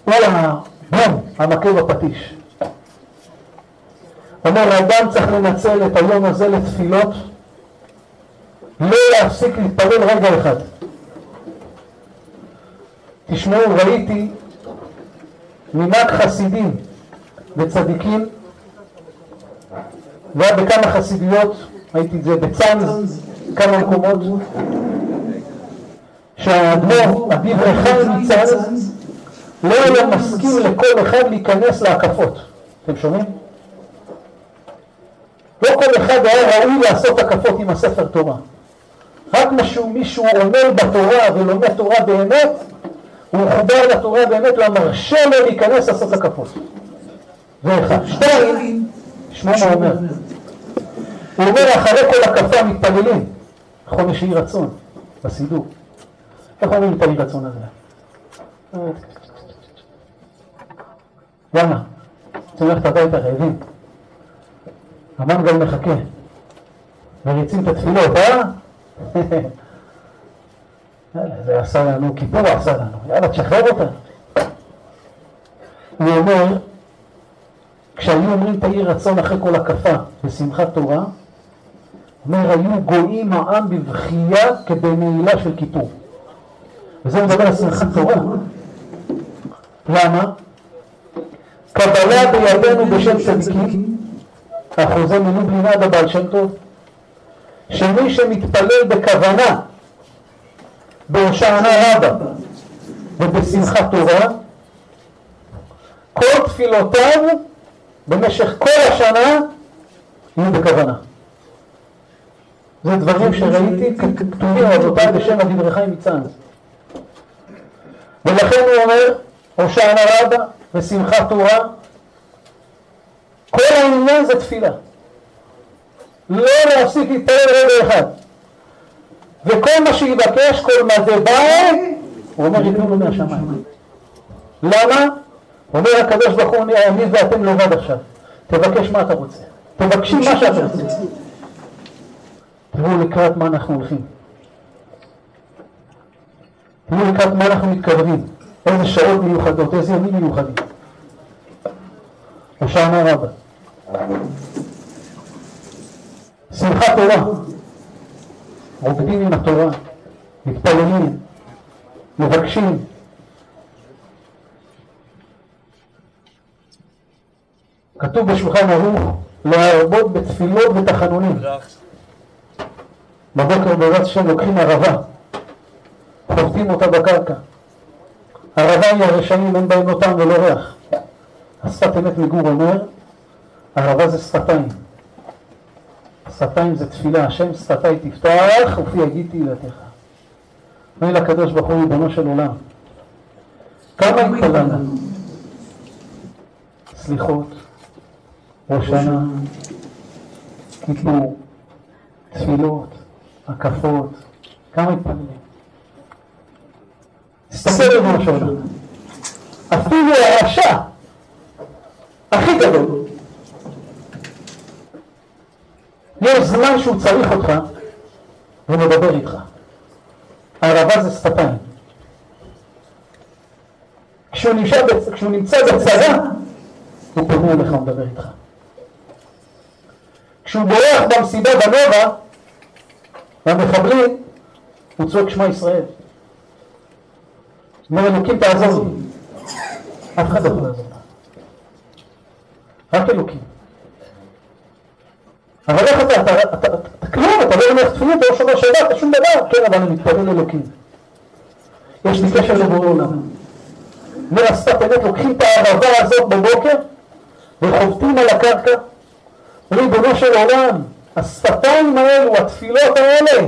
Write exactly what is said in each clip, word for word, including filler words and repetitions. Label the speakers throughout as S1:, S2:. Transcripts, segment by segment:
S1: וואלה, בום, המכה בפטיש. אומר, האדם צריך לנצל את היום הזה לתפילות, לא להפסיק להתפלל רגע אחד. תשמעו, ראיתי מנהג חסידים וצדיקים, והיה בכמה חסידיות, ראיתי את זה בצאנז, כמה מקומות, שהאדמו"ר, הדברי חיים מצאנז, לא היה מסכים לכל אחד להיכנס להקפות. אתם שומעים? לא כל אחד היה ראוי לעשות הקפות עם הספר תורה. רק משהו, מישהו עומד בתורה ולומד תורה באמת, הוא מחובר לתורה באמת, הוא מרשה לו להיכנס לעשות הקפות. זה אחד. שתיים, שמו מה אומר. הוא אומר, אחרי כל הקפה מתפללים. נכון, יש אי רצון בסידור. איך אומרים את האי רצון הזה? יאללה, רוצים ללכת הביתה רעבים. המנגל מחכה. וריצים את התפילות, אה? יאללה, זה עשה לנו, כיפור עשה לנו. יאללה, תשחרר אותה. הוא אומר, כשהיו אומרים תהי רצון אחרי כל הקפה בשמחת תורה, אומר, היו גויים העם בבחייה כבנעילה של כיפור. וזה מדבר על שמחת תורה. למה? קבלה בידינו בשם צדיקים, החוזה מלובלין הבעל שם טוב, שמי שמתפלל בכוונה בהושענא רבה ובשמחת תורה, כל תפילותיו במשך כל השנה יהיו בכוונה. זה דברים שראיתי כתובים רבותיי בשם הדברי חיים מצאנז. ולכן הוא אומר, הושענא רבה ושמחת תורה, כל העניין זה תפילה. לא להפסיק להתפלל רגע אחד. וכל מה שיבקש, כל מה זה בא, הוא אומר, ייתנו לו מהשמיים. למה? אומר הקדוש ברוך הוא, אני ואתם לבד עכשיו. תבקש מה אתה רוצה. תבקשי מה שאתה רוצה. תראו לקראת מה אנחנו הולכים. תראו לקראת מה אנחנו מתקרבים. איזה שעות מיוחדות, איזה ימים מיוחדים. הושענא רבה. שמחת תורה. רוקדים עם התורה. מתפללים. מבקשים. כתוב בשולחן ערוך להרבות בתפילות ותחנונים. בבוקר בעזרת השם לוקחים ערבה, חובטים אותה בקרקע. ערבה היא הרשעים, אין בהם לא טעם ולא ריח. השפת אמת מגור אומר, ערבה זה שפתיים. שפתיים זה תפילה, השם שפתיי תפתח ופי יגיד תהילתך. אומר לקדוש ברוך הוא ריבונו של עולם, כמה התפללנו? סליחות, ראש שנה, כיפור, תפילות, הקפות, כמה התפללים? תסתכל ריבונו של עולם, אפילו הרשע הכי גדול, יש זמן שהוא צריך אותך ומדבר איתך. הערבה זה שפתיים. כשהוא נמצא, כשהוא נמצא בצרה, הוא פונה אליך ומדבר איתך. כשהוא בורח במסיבה בנובה, והמחבלים, הוא צועק שמע ישראל. אומר אלוקים תעזור לי. אף אחד לא יכול לעזור לך. רק אלוקים. אבל איך אתה, אתה, אתה, אתה, אתה כלום, אתה לא אומר תפילות, אתה לא שומר שבת, אתה שום דבר. כן, אבל אני מתפלל אלוקים. יש לי קשר לבורא עולם. אומר השפת אמת, לוקחים את הערבה הזאת בבוקר, וחובטים על הקרקע. ריבונו של עולם, השפתיים האלו, התפילות האלה,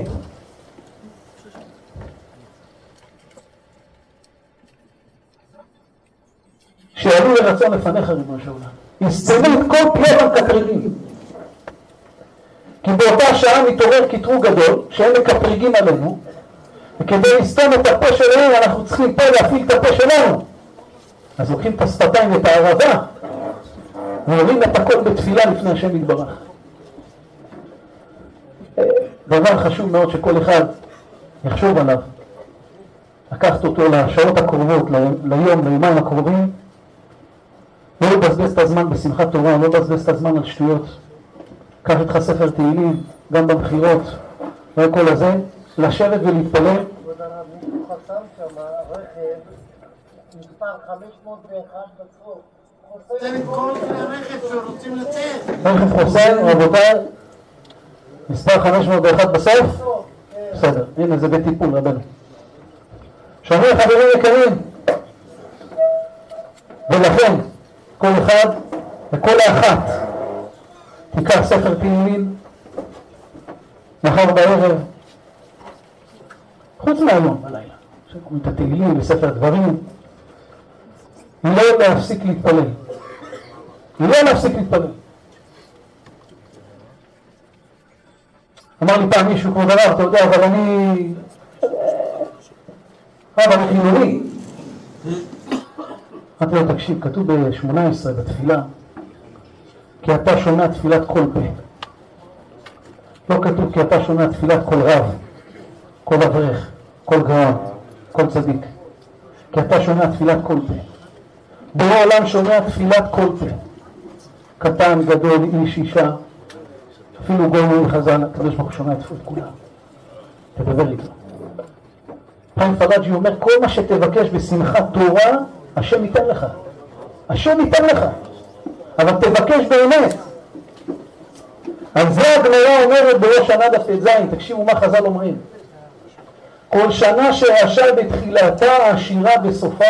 S1: שיעלו לרצון לפניך ריבונו של עולם. יסצנו את כל פיות המקטרגים. כי באותה שעה מתעורר קטרוג גדול, שהם מקטרגים עלינו, וכדי לסתום את הפה שלנו, אנחנו צריכים פה להפעיל את הפה שלנו. אז לוקחים את השפתיים ואת הערבה, ועולים את הכל בתפילה לפני השם יתברך. דבר חשוב מאוד שכל אחד יחשוב עליו. לקחת אותו לשעות הקרובות, ליום, ליומיים הקרובים, לא לבזבז את הזמן בשמחת תורה, לא לבזבז את הזמן על שטויות. קח איתך ספר תהילים, גם במחירות, וכל הזה, לשבת ולהתפלל.
S2: כבוד הרב, מישהו חסם שם רכב, מספר חמש מאות ואחת בסוף. חוסם את כל כלי הרכב שרוצים לצאת.
S1: רכב חוסם, רבותיי, מספר חמש מאות ואחת בסוף? בסדר, הנה זה בטיפול רבנו. שומעים חברים יקרים, ולכן כל אחד וכל האחת תיקח ספר תהילים מחר בערב, חוץ מהיום בלילה, שקוראים את התהילים בספר דברים, לא להפסיק להתפלל, לא להפסיק להתפלל. אמר לי פעם מישהו, כמו דבר, אתה יודע, אבל אני אבל אני חילוני. אמרתי לו, תקשיב, כתוב ב-שמונה עשרה בתפילה, כי אתה שומע תפילת כל פה. לא כתוב כי אתה שומע תפילת כל רב, כל אברך, כל גאון, כל צדיק. כי אתה שומע תפילת כל פה. בורא העולם שומע תפילת כל פה. קטן, גדול, איש, אישה, אפילו גוי חז"ל, הקדוש ברוך הוא שומע את כולם. תדבר איתו. חיים פלאג'י אומר, כל מה שתבקש בשמחת תורה, השם ייתן לך. השם ייתן לך. אבל תבקש באמת. על זה הגמרא אומרת בראש שנה דף ט"ז, תקשיבו מה חז"ל אומרים. כל שנה שרשע בתחילתה, עשירה בסופה.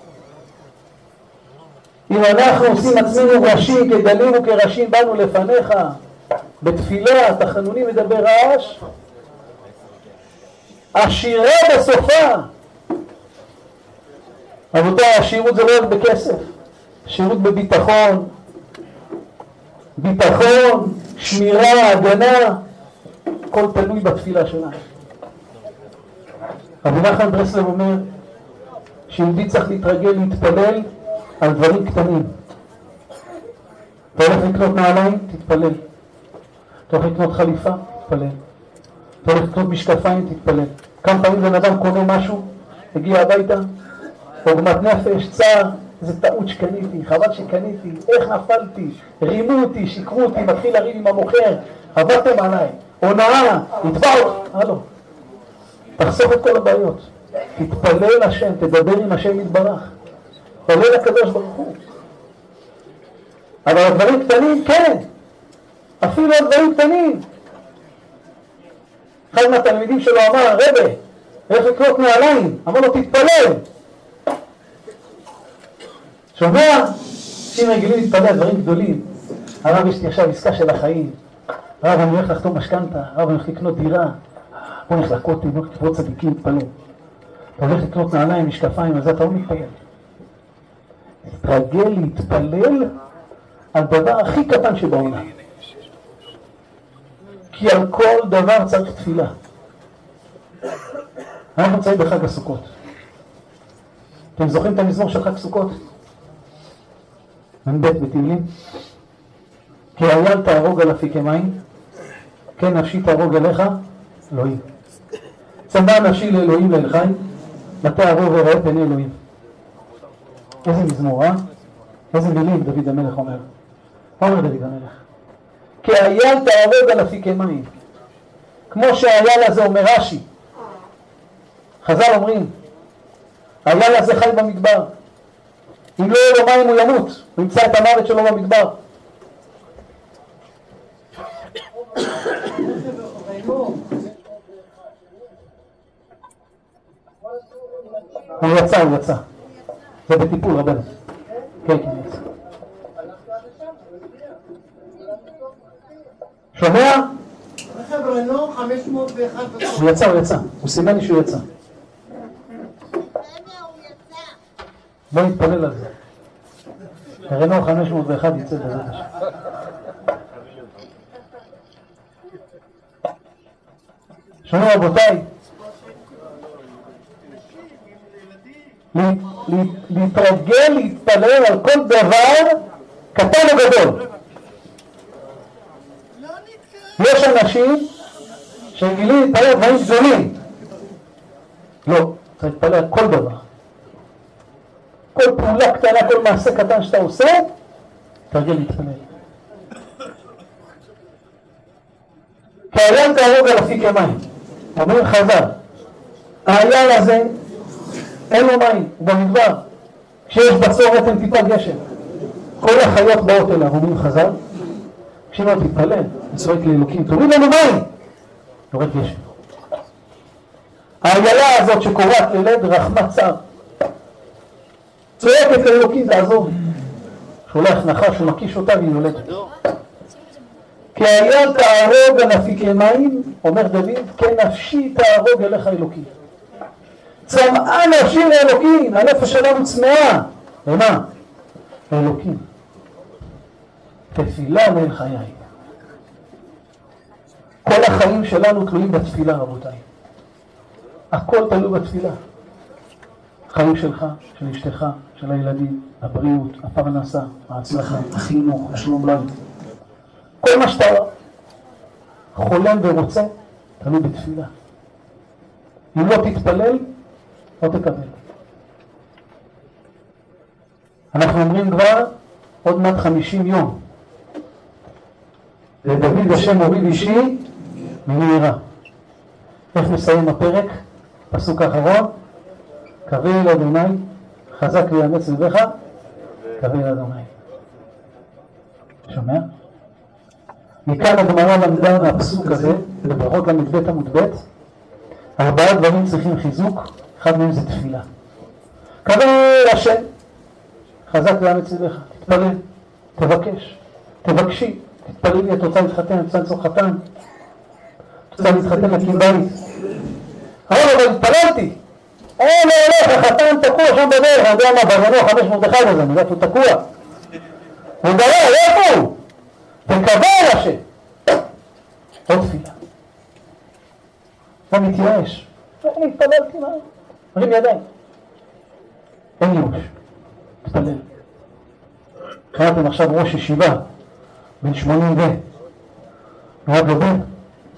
S1: אם אנחנו עושים עצמנו ראשים, כגלים וכראשים באנו לפניך, בתפילה, תחנונים מדבר רעש, עשירה בסופה. רבותיי, השירות זה לא רק בכסף, שירות בביטחון, ביטחון, שמירה, הגנה, הכל תלוי בתפילה שלנו. רבי נחמן ברסלב אומר שיהודי צריך להתרגל להתפלל על דברים קטנים. אתה הולך לקנות נעליים, תתפלל. אתה הולך לקנות חליפה, תתפלל. אתה הולך לקנות משקפיים, תתפלל. כמה פעמים בן אדם קונה משהו, הגיע הביתה, עוגמת נפש, צער, זה טעות שקניתי, חבל שקניתי, איך נפלתי, רימו אותי, שיקרו אותי, מתחיל לריב עם המוכר, עבדתם עליי, הונאה, התבעו, הלו. תחסוך את כל הבעיות, תתפלל השם, תדבר עם השם יתברך, תתפלל לקדוש ברוך הוא. אבל הדברים קטנים, כן, אפילו הדברים קטנים. אחד מהתלמידים שלו אמר, רבי, איך לקנות נעליים? אמר לו, תתפלל. שומע? אנשים רגילים להתפלל, דברים גדולים. הרב, יש לי עכשיו עסקה של החיים. הרב, אני הולך לחתום משכנתה, הרב, אני הולך לקנות דירה. בוא נלך לכותל, בוא נקרוא צדיקים, תתפלל. אתה הולך לקנות נעליים, משקפיים, אז אתה לא מתפלל. תתרגל להתפלל על דבר הכי קטן שבעולם. כי על כל דבר צריך תפילה. אנחנו נמצאים בחג הסוכות. אתם זוכרים את המזמור של חג סוכות? מ"ב בתהילים. כי אייל תהרוג על אפיקי מים, כן נפשי תהרוג אליך, אלוהים. צמא נפשי לאלוהים לאל חי, מטה הרוב וראה פני אלוהים. איזה מזמור, אה? איזה מילים דוד המלך אומר. מה אומר דוד המלך? כי אייל תהרוג על אפיקי מים. כמו שהאייל הזה אומר רש"י. חז"ל אומרים, האייל הזה חי במדבר. אם לא יהיה לו מים הוא ימות, הוא ימצא את המוות שלו במדבר. הוא יצא, הוא יצא. זה בטיפול רבנו. כן, כן, יצא. שומע?
S2: רכב רנו חמש מאות ואחת.
S1: הוא יצא, הוא יצא. הוא סימן לי שהוא יצא. בוא נתפלל על זה. רנו חמש מאות ואחת יצא בזה. שומע רבותיי? להתרגל, להתפלל על כל דבר קטן או גדול. יש אנשים שרגילים להתפלל דברים גדולים. לא, צריך להתפלל על כל דבר. כל פעולה קטנה, כל מעשה קטן שאתה עושה, תרגל להתפלל. כי הים תהרוג על אפיקי מים. אומרים חז"ל, הים הזה אין לו מים, הוא במדבר. כשיש בצורת אין טיפה גשם. כל החיות באות אליו, אומרים חז"ל, כשאמר תתפלל, צועק לאלוקים, תוריד לנו מים, יורד גשם. האיילה הזאת שקוראת ללד רחמת צער, צועקת לאלוקים לעזור, שולח נחש ומקיש אותה והיא יולדת. כי הים תהרוג על אפיקי מים, אומר דוד, כן נפשי תהרוג אליך אלוקים. צמאה נפשי לאלוקים, הנפש שלנו צמאה. למה? לאלוקים. תפילה לאל חיי. כל החיים שלנו תלויים בתפילה, רבותיי. הכל תלוי בתפילה. החיים שלך, של אשתך, של הילדים, הבריאות, הפרנסה, ההצלחה, החינוך, השלום בית. כל מה שאתה חולם ורוצה, תלוי בתפילה. אם לא תתפלל, לא תקבל. אנחנו אומרים כבר עוד מעט חמישים יום. לדוד השם הוריד אישי ממהרה. איך מסיים הפרק? פסוק האחרון. קווה אל אדוני, חזק ויאמץ לבך, קווה אל אדוני. שומע? מכאן הגמרא למדה מהפסוק הזה, בברכות למ"ב עמוד ב', ארבעה דברים צריכים חיזוק, אחד מהם זה תפילה. קווה אל השם, חזק ויאמץ לבך, תתפלל, תבקש, תבקשי, תתפללי, את רוצה להתחתן, את רוצה לצור חתן, את רוצה להתחתן להקים בית. אבל אבל התפללתי, אין הולך, החתן תקוע שם בדרך, אני יודע מה, ברנו חמש מרדכי הזה, אני יודעת הוא תקוע. הוא דבר, איפה הוא? תקווה אל השם. עוד תפילה. לא מתייאש. אני התפללתי מה? מרים ידיים. אין ייאוש. תתפלל. קראתם עכשיו ראש ישיבה, בן שמונים ו... נולד לו בן.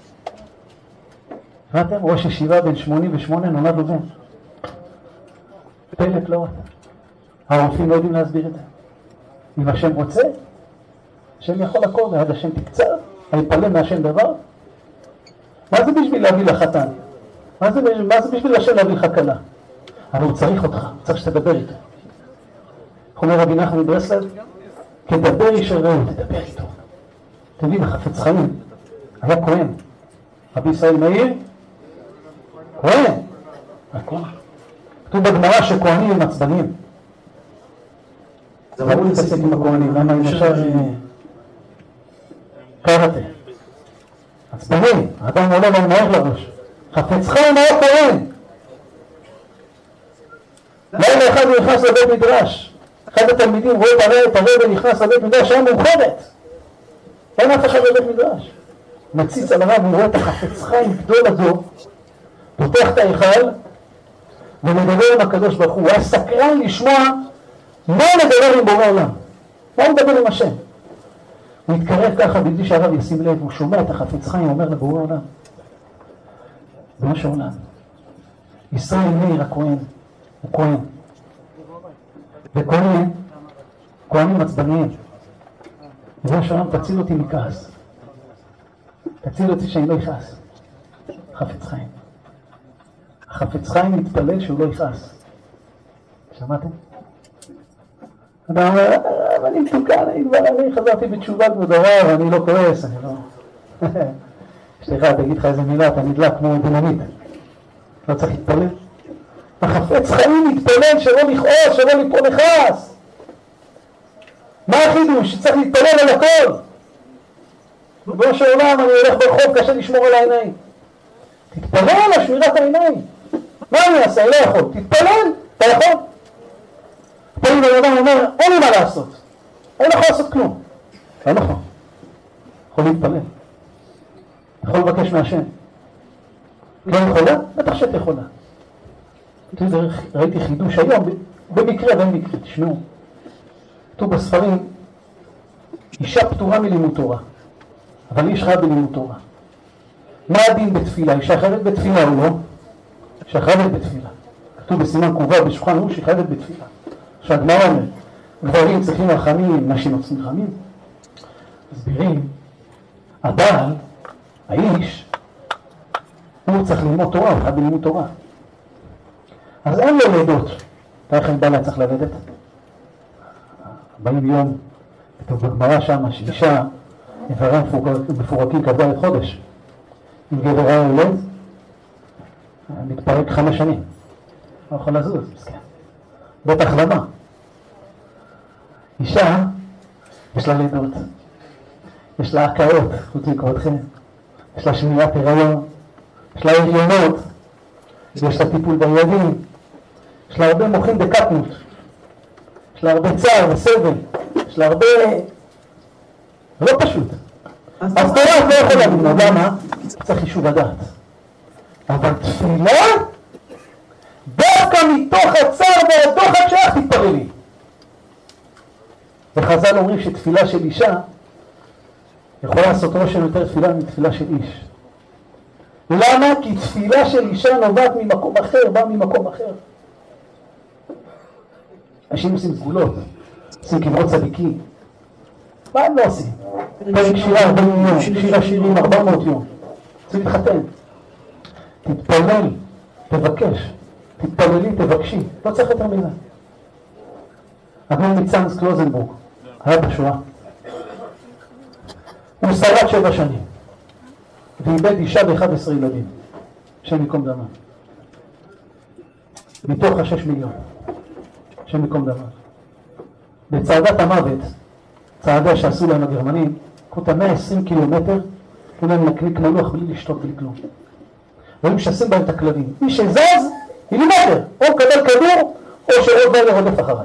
S1: קראתם ראש ישיבה בן שמונים ושמונה, נולד לו בן. פלט לא אותה. הרופאים לא יודעים להסביר את זה. אם השם רוצה, השם יכול הכל, ועד השם תקצר, אני אפלא מהשם דבר. מה זה בשביל להביא לחתן? מה זה, מה זה בשביל השם להביא לך כלה? אבל הוא צריך אותך, הוא צריך שתדבר איתו. איך אומר רבי נחמן מברסלב? כדבר איש אל רעהו, תדבר איתו. אתם יודעים, החפץ חיים היה כהן. רבי ישראל מאיר, כהן. הכהן. כתוב בגמרא שכהנים הם עצבניים. זה ראוי להתעסק עם הכהנים, למה אם אפשר קראתי. עצבני, אדם עולה להם מהר לראש. חפץ חיים היה כהן. לילה אחד הוא נכנס לבית מדרש. אחד התלמידים רואה את הרב ונכנס לבית מדרש, היה מאוחרת. אין אף אחד בבית מדרש. מציץ על הרב, הוא רואה את החפץ חיים גדול הזו, פותח את ההיכל, ומדבר עם הקדוש ברוך הוא. הוא היה סקרן לשמוע מה מדבר עם בורא עולם. מה הוא מדבר עם השם? הוא התקרב ככה בלי שהרב ישים לב, הוא שומע את החפץ חיים, הוא אומר לבורא עולם. בורא העולם. ישראל מאיר הכהן, הוא כהן. וכהנים, כהנים עצבניים. בורא העולם, תציל אותי מכעס. תציל אותי שאני לא יכעס. חפץ חיים. החפץ חיים מתפלל שהוא לא יכעס. שמעתם? אתה אומר, אבל אני מתוקן, אני כבר אני חזרתי בתשובה כבוד הרב, אני לא כועס, אני לא... סליחה, תגיד לך איזה מילה, אתה נדלק כמו דינמיט. לא צריך להתפלל. החפץ חיים מתפלל שלא לכעוס, שלא ליפול לכעס. מה החידוש? שצריך להתפלל על הכל. בראש של עולם, אני הולך ברחוב, קשה לשמור על העיניים. תתפלל על שמירת העיניים. מה אני אעשה? אני לא יכול. תתפלל, אתה יכול. פעמים בן אומר, אין לי מה לעשות. אין יכול לעשות כלום. לא נכון. יכול להתפלל. יכול לבקש מהשם. לא יכולה? בטח שאת יכולה. ראיתי חידוש היום, במקרה ובמקרה, תשמעו. כתוב בספרים, אישה פטורה מלימוד תורה, אבל איש חייב בלימוד תורה. מה הדין בתפילה? אישה חייבת בתפילה או לא? אישה חייבת בתפילה. כתוב בסימן קרובה בשולחן ערוך שהיא חייבת בתפילה. שהגמרא אומר, גברים צריכים רחמים, נשים לא צריכים רחמים. מסבירים, הבעל, האיש, הוא צריך ללמוד תורה, הוא חייב ללמוד תורה. אז אין לו לידות. אתה איך אין בעלה צריך ללדת? ארבעים יום, כתוב בגמרא שם, שאישה, איבריה מפורקים כ"ד חודש. אם גבר היה ילד, מתפרק חמש שנים. לא יכול לזוז, מסכן. בטח למה. אישה, יש לה לידות, יש לה הקאות, חוץ מכבודכם, יש לה שמירת הריון, יש לה הריונות, יש לה טיפול בילדים, יש לה הרבה מוחים בקטנות, יש לה הרבה צער וסבל, יש לה הרבה... זה לא פשוט. אז תורה את לא יכולה ללמוד, למה? צריך יישוב הדעת. אבל תפילה, דווקא מתוך הצער והדוחק שלך תתפללי. וחז"ל אומרים שתפילה של אישה יכולה לעשות רושם יותר תפילה מתפילה של איש. למה? כי תפילה של אישה נובעת ממקום אחר, באה ממקום אחר. אנשים עושים סגולות, עושים קברות צדיקים. מה הם לא עושים? פרק שירה ארבעים יום, שיר השירים ארבע מאות יום. צריך להתחתן. תתפלל, תבקש. תתפללי, תבקשי. לא צריך יותר מזה. אדמו"ר מצאנז קלוזנבורג היה בשואה. הוא שרד שבע שנים. ואיבד אישה ב-אחד עשר ילדים. שם מקום דמה. מתוך השש מיליון. שם מקום דמה. בצעדת המוות, צעדה שעשו להם הגרמנים, קחו את מאה ועשרים קילומטר, קחו להם לקליק מלוח בלי לשתות בלי כלום. והם משסים בהם את הכלבים. מי שזז, מילימטר, או מקבל כדור, או שעוד בהם לרודף אחריו.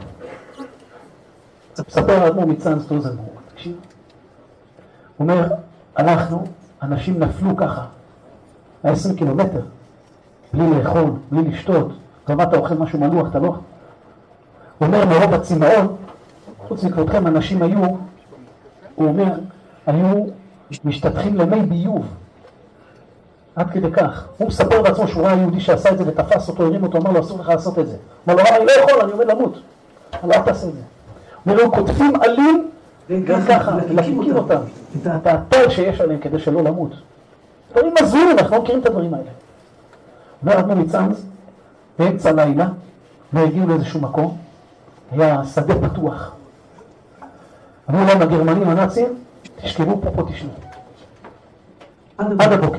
S1: מספר האדמו"ר מצאנז קלוזנבורג, תקשיב. הוא אומר, אנחנו, אנשים נפלו ככה, עשרים קילומטר, בלי לאכול, בלי לשתות, גם אתה אוכל משהו מלוח, אתה לא? הוא אומר, מרוב הצמאון, חוץ מכבודכם, אנשים היו, הוא אומר, היו משתתחים למי ביוב, עד כדי כך. הוא מספר בעצמו שהוא ראה יהודי שעשה את זה ותפס אותו, הרים אותו, אמר לו, אסור לך לעשות את זה. אמר לו, אני לא יכול, אני עומד למות. אבל אל תעשה את זה. הוא אומר, הוא כותבים עלים, גם ככה, לקיקים אותם, את הטל שיש עליהם כדי שלא למות. דברים מזורים, אנחנו לא מכירים את הדברים האלה. אומר אדמו"ר מצאנז, באמצע לילה, והגיעו לאיזשהו מקום, היה שדה פתוח. אמרו להם הגרמנים הנאצים, תשכבו פה, פה תשנו. עד הבוקר.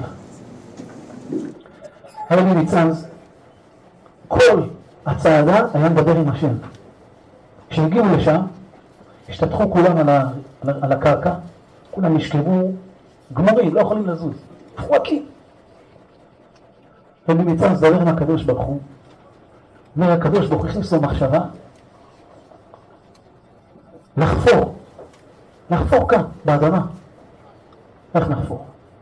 S1: אדמו"ר מצאנז, כל הצעדה היה מדבר עם השם. כשהגיעו לשם, השתתחו כולם על, ה, על הקרקע, כולם נשכבו גמורים, לא יכולים לזוז, פרקים. אדמו"ר מצאנז דבר עם הקדוש ברוך הוא, אומר הקדוש ברוך הוא הכניס לו מחשבה, לחפור, לחפור כאן, באדמה. איך נחפור?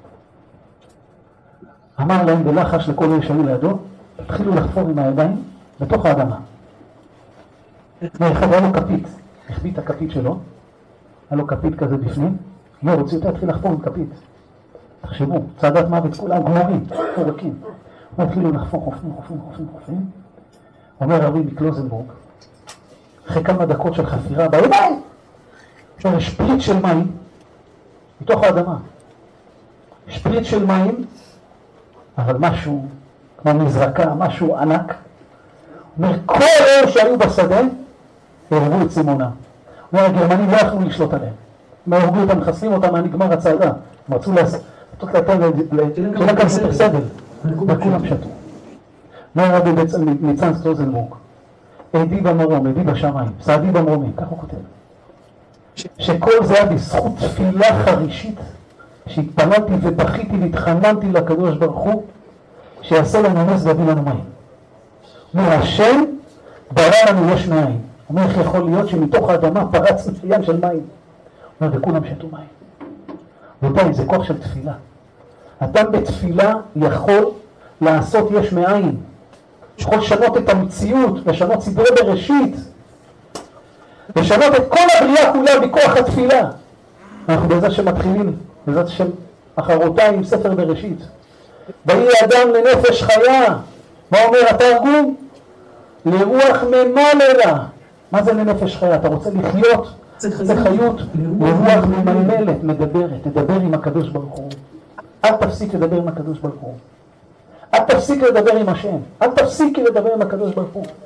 S1: אמר להם בלחש לכל אלה שהיו לידו, התחילו לחפור עם הידיים בתוך האדמה. ואחד היה לו כפית, החביא את הכפית שלו, היה לו כפית כזה בפנים, לא רוצים יותר להתחיל לחפור עם כפית. תחשבו, צעדת מוות כולם גמורים, פורקים. הוא התחילו לחפור, חופרים, חופרים, חופרים, חופרים. אומר רבי מקלוזנבורג, אחרי כמה דקות של חפירה, בידיים! יש שפריץ של מים, מתוך האדמה. שפריץ של מים, אבל משהו, כמו מזרקה, משהו ענק. אומר, כל אלה שהיו בשדה, הרבו את צימונם. אומר, הגרמנים לא יכלו לשלוט עליהם. הם הרגו אותם, מחסלים אותם, מהנגמר הצעדה. הם רצו לעשות לתת שלא כאן ספר סבל. וכולם שתו. אומר רבי מצאנז קלוזנבורג, עדי במרום, עדי בשמיים, סעדי במרומים, כך הוא כותב. שכל זה היה בזכות תפילה חרישית, שהתפללתי ובכיתי והתחננתי לקדוש ברוך הוא, שיעשה לנו נס ויביא לנו מים. אומר, השם ברא לנו יש מאין. אומר, איך יכול להיות שמתוך האדמה פרץ ים של מים? אומר, וכולם שתו מים. רבותיי, זה כוח של תפילה. אדם בתפילה יכול לעשות יש מאין. יכול לשנות את המציאות, לשנות סדרי בראשית, לשנות את כל הבריאה כולה בכוח התפילה. אנחנו בעזרת שמתחילים, בעזרת שם אחרותיים עם ספר בראשית. ויהי אדם לנפש חיה. מה אומר התרגום? לרוח ממללה. מה זה לנפש חיה? אתה רוצה לחיות? זה חיות. לרוח ממללת, מדברת. תדבר עם הקדוש ברוך הוא. אל תפסיק לדבר עם הקדוש ברוך הוא. אל תפסיק לדבר עם השם. אל תפסיק לדבר עם הקדוש ברוך הוא.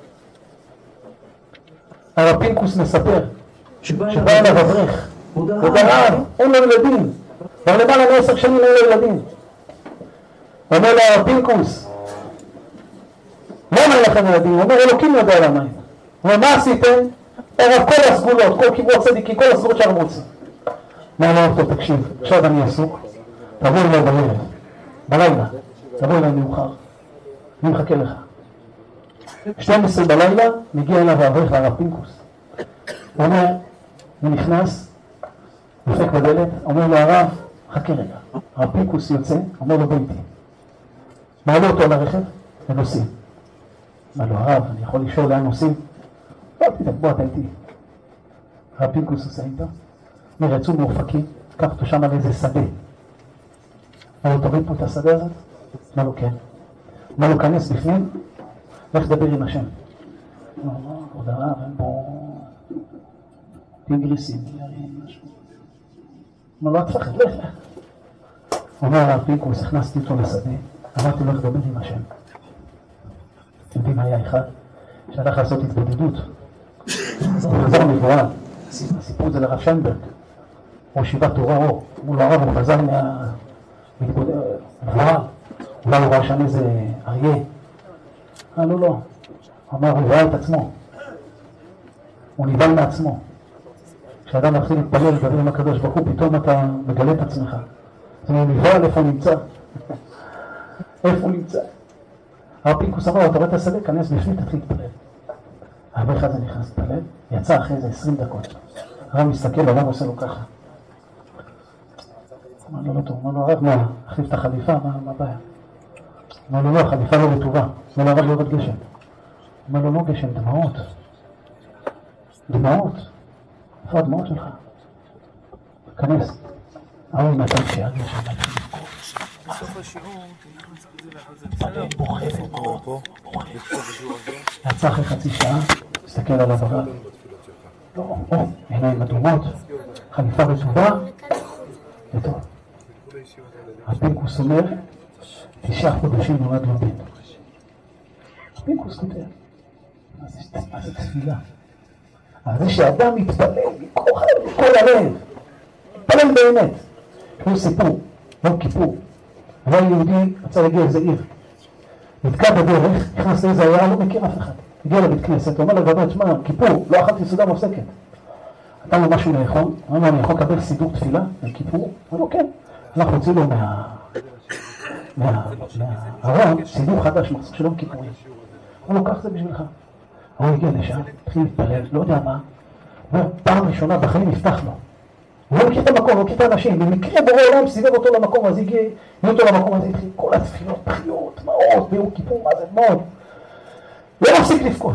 S1: הרב פינקוס מספר שבא אליו אברך. ודרעב, אין לו ילדים. כבר למעלה מעשר שנים אין לו ילדים. אומר לו הרב פינקוס, למה אין לכם ילדים? הוא אומר, אלוקים יודע למה. הוא אומר, מה עשיתם? הרב כל הסגולות, כל קיבוץ צדיקי, כל הסגולות שאנחנו רוצים. מה אמר אותו, תקשיב, עכשיו אני עסוק, תבוא אליי בערב, בלילה, תבוא אליי מאוחר, אני מחכה לך. שתים עשרה בלילה, מגיע אליו האברך לרב פינקוס. הוא אומר, הוא נכנס, דופק בדלת, אומר לו הרב, חכה רגע. הרב פינקוס יוצא, אומר לו בוא איתי. מעלה אותו לרכב, ונוסעים. אומר לו הרב, אני יכול לשאול לאן נוסעים? לא, תדאג, בוא אתה איתי. הרב פינקוס עושה איתו. אומר, יצאו מאופקים, קח אותו שם על איזה שדה. אומר לו, תוריד פה את השדה הזאת? אומר לו, כן. אומר לו, כנס בפנים, לך דבר עם השם. אומר לו, עוד הרב, אין פה טיגריסים, ירים, משהו. אומר לו, אל תפחד, לך, לך. אומר הרב פינקוס, הכנסתי אותו לשדה, אמרתי לו, לך דבר עם השם. אתם יודעים מה היה אחד? שהלך לעשות התבודדות. הוא חזר מבואה. הסיפור זה לרב שיינברג. או שיבת תורה אור. מול הרב הוא חזר מהמבואה. אולי הוא ראה שם איזה אריה. אה, לא, לא. אמר, הוא ראה את עצמו. הוא נבהל מעצמו. כשאדם מתחיל להתפלל לדבר עם הקדוש ברוך הוא, פתאום אתה מגלה את עצמך. אז הוא נבהל איפה הוא נמצא. איפה הוא נמצא. הרב פינקוס אמר, אתה רואה את השדה, כנס בפנים, תתחיל להתפלל. האברך הזה נכנס להתפלל, יצא אחרי איזה עשרים דקות. הרב מסתכל, הרב עושה לו ככה. אמר לו, לא טוב, אמר לו, הרב, מה, החליף את החליפה, מה הבעיה? אמר לו, לא, החליפה לא רטובה. אמר לו, הרב, לא יורד גשם. אמר לו, לא גשם, דמעות. דמעות. איפה הדמעות שלך? כנס. הרב נתן שיעד גשם, להתחיל לבכות.
S3: בסוף השיעור, תנכנס בזה ואחרי זה
S1: בוכה, בוכה. יצא אחרי חצי שעה, הסתכל על הרב. לא, או, עיניים אדומות, חליפה רטובה, וטוב. הפינקוס אומר, תשעה חודשים נולד לו בן. הפינקוס כותב, מה זה תפילה? אז זה שאדם מתפלל מכל הלב, מתפלל באמת. הוא סיפור, לא כיפור. אבל יהודי רצה להגיע איזה עיר. נתקע בדרך, נכנס לאיזה עיירה, לא מכיר אף אחד. הגיע לבית כנסת, הוא אומר לגבי, תשמע, כיפור, לא אכלתי סעודה מפסקת. נתן לו משהו לאכול, הוא אומר לו, אני יכול לקבל סידור תפילה לכיפור? אמר לו, כן. אנחנו הוציא לו מהארון סידור חדש, מחסור שלום כיפורים. אמר לו, קח זה בשבילך. הוא הגיע לשם, התחיל להתפלל, לא יודע מה. הוא אומר, פעם ראשונה בחיים נפתח לו. הוא לא מכיר את המקום, הוא מכיר את האנשים, במקרה בורא עולם סיבב אותו למקום, אז הגיע אותו למקום הזה, התחיל כל התפילות, בחיות, דמעות, ביום כיפור, מה זה דמעות. לא מפסיק לבכות.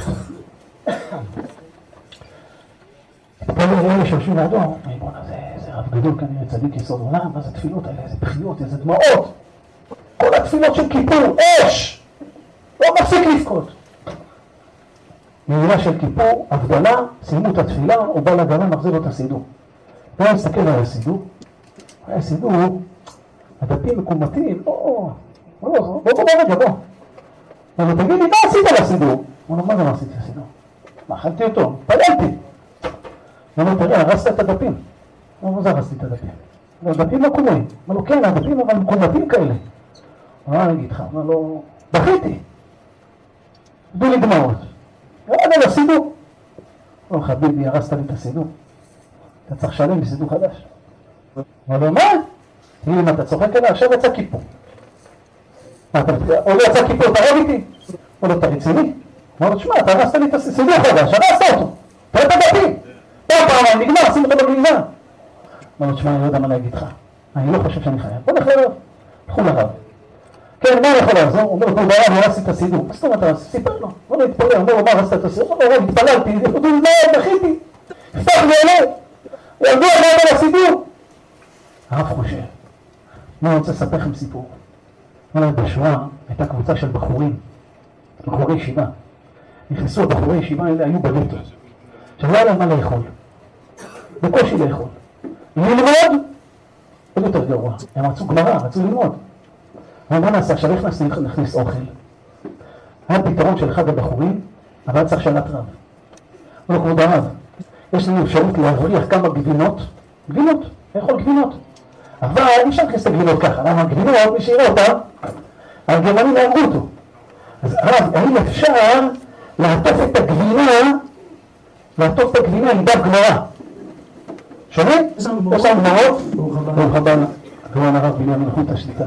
S1: התפלל אלה שיושבים לידו, בוא'נה, זה רב גדול כנראה צדיק יסוד עולם, מה זה תפילות האלה, איזה בחיות, איזה דמעות. כל התפילות של כיפור, אש! לא מפסיק לבכות. מילה של כיפור, הבדלה, סיימו את התפילה, הוא בא לגנה, מחזיר לו את הסידור. בוא נסתכל על הסידור, על הסידור, הדפים מקומתים, לא, לא, בוא בוא רגע, בוא. אבל תגיד לי, מה עשית על הסידור? הוא אומר, מה זה מה עשיתי לסידור? מה, אכלתי אותו? פללתי. הוא אומר, תראה, הרסת את הדפים. הוא אומר, מה זה הרסתי את הדפים? הדפים לא קוראים. הוא אומר, כן, הדפים אבל מקומתים כאלה. הוא אומר, אני אגיד לך, הוא אומר לו, בכיתי. דו לי דמעות. ירד על הסידור. הוא אומר, חביבי, הרסת לי את הסידור. אתה צריך לשלם בסידור חדש. הוא אומר לו, מה? תגיד לי, מה אתה צוחק עליי? עכשיו יצא כיפור. או לא יצא כיפור, תראה איתי. הוא לא, אתה רציני? הוא אומר לו, תשמע, אתה הרסת לי את הסידור חדש, הרסת אותו. תראה את הדפים. פעם פעם, נגמר, שים אותו בגניבה. הוא אומר לו, תשמע, אני לא יודע מה להגיד לך. אני לא חושב שאני חייב. בוא נלך לרב. הלכו לרב. כן, מה אני יכול לעזור? הוא אומר לו, ברב, הוא הרסתי את הסידור. מה זאת אומרת, אתה סיפר לו. הוא לא התפלל, הוא אומר לו, מה הרסת את הסידור? הוא אומר לו, התפללתי, בכיתי. הפתח לי עליו. ירדו עליו על הסידור. הרב חושב. אני רוצה לספר לכם סיפור. בשואה הייתה קבוצה של בחורים, בחורי ישיבה. נכנסו הבחורי ישיבה האלה, היו בגטו. עכשיו לא היה להם מה לאכול. בקושי לאכול. ללמוד, עוד יותר גרוע. הם רצו גמרא, רצו ללמוד. אבל מה נעשה? עכשיו איך נכניס אוכל? היה פתרון של אחד הבחורים, אבל היה צריך שאלת רב. לא כבוד הרב, יש לנו אפשרות להבריח כמה גבינות, גבינות, לאכול גבינות. אבל אי אפשר להכניס את הגבינות ככה, למה הגבינות, מי שיראה אותה, הגרמנים יאמרו אותו. אז הרב, האם אפשר לעטוף את הגבינה, לעטוף את הגבינה עם דף גמרא? שומע? יש לנו גמרות? ברוך הבא, כמובן הרב בנימין חוט השליטה.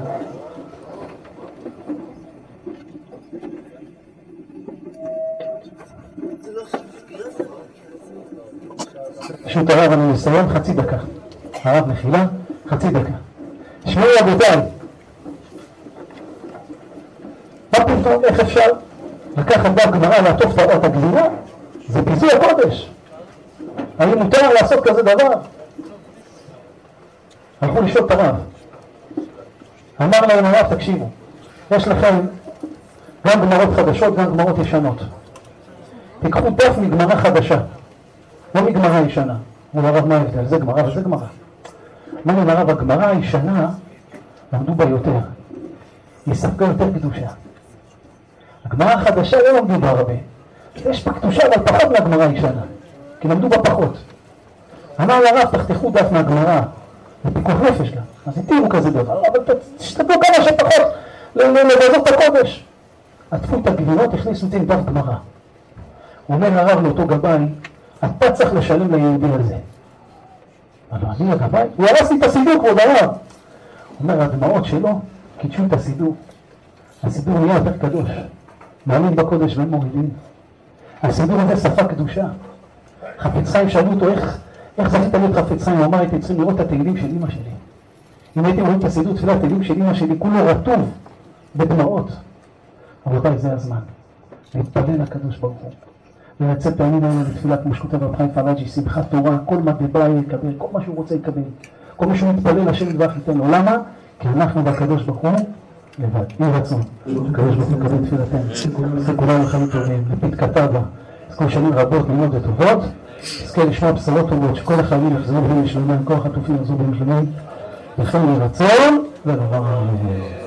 S1: פשוט הרב, אני מסיים חצי דקה. הרב מחילה, חצי דקה. שמעו רבותיי, מה פתאום, איך אפשר לקחת דף גמרא לעטוף את הגבינה? זה ביזוי הקודש. האם מותר לעשות כזה דבר? הלכו לשאול את הרב. אמר להם הרב, תקשיבו, יש לכם גם גמרות חדשות, גם גמרות ישנות. תיקחו דף מגמרא חדשה, לא מגמרא ישנה. אמרו לרב, מה ההבדל? זה גמרא וזה גמרא. אמרו לרב, הגמרא הישנה, למדו בה יותר. היא ספגה יותר קדושה. הגמרא החדשה לא למדו בה הרבה. יש בה קדושה, אבל פחות מהגמרא הישנה. כי למדו בה פחות. אמר לרב, תחתכו דף מהגמרא. זה פיקוח נפש לה. אז התירו כזה דבר. אבל תשתדלו כמה שפחות לבזות את הקודש. עטפו את הגבינות, הכניסו אותי עם דף גמרא. הוא אומר הרב לאותו גבאי, אתה צריך לשלם ליהודי על זה. אבל אני הגבאי? הוא הרס לי את הסידור, כבוד הרב. הוא אומר, הדמעות שלו קידשו את הסידור. הסידור נהיה יותר קדוש. מעלים בקודש והם מורידים. הסידור הזה שפה קדושה. חפץ חיים שאלו אותו, איך, איך זכית להיות חפץ חיים? הוא אמר, הייתי צריכים לראות את התהילים של אמא שלי. אם הייתי רואים את הסידור תפילת התהילים של אמא שלי, כולו רטוב בדמעות. רבותיי, זה הזמן. להתפלל לקדוש ברוך הוא. ולצאת פעמים האלה לתפילת כמו שכותב רב חיים פלאג'י, שמחת תורה, כל מה דבא יקבל, כל מה שהוא רוצה יקבל. כל מה שהוא מתפלל, השם יתברך ייתן לו. למה? כי אנחנו והקדוש ברוך הוא לבד. יהי רצון. הקדוש ברוך הוא יקבל תפילתנו. עושה כולנו חיים טובים, לפית כתבה. עסקו שנים רבות ללמוד וטובות. עסקה לשמוע בשורות טובות, שכל החיילים יחזרו בהם לשלומם, כל החטופים יחזרו בהם לשלומם. לכן יהי רצון ודבר.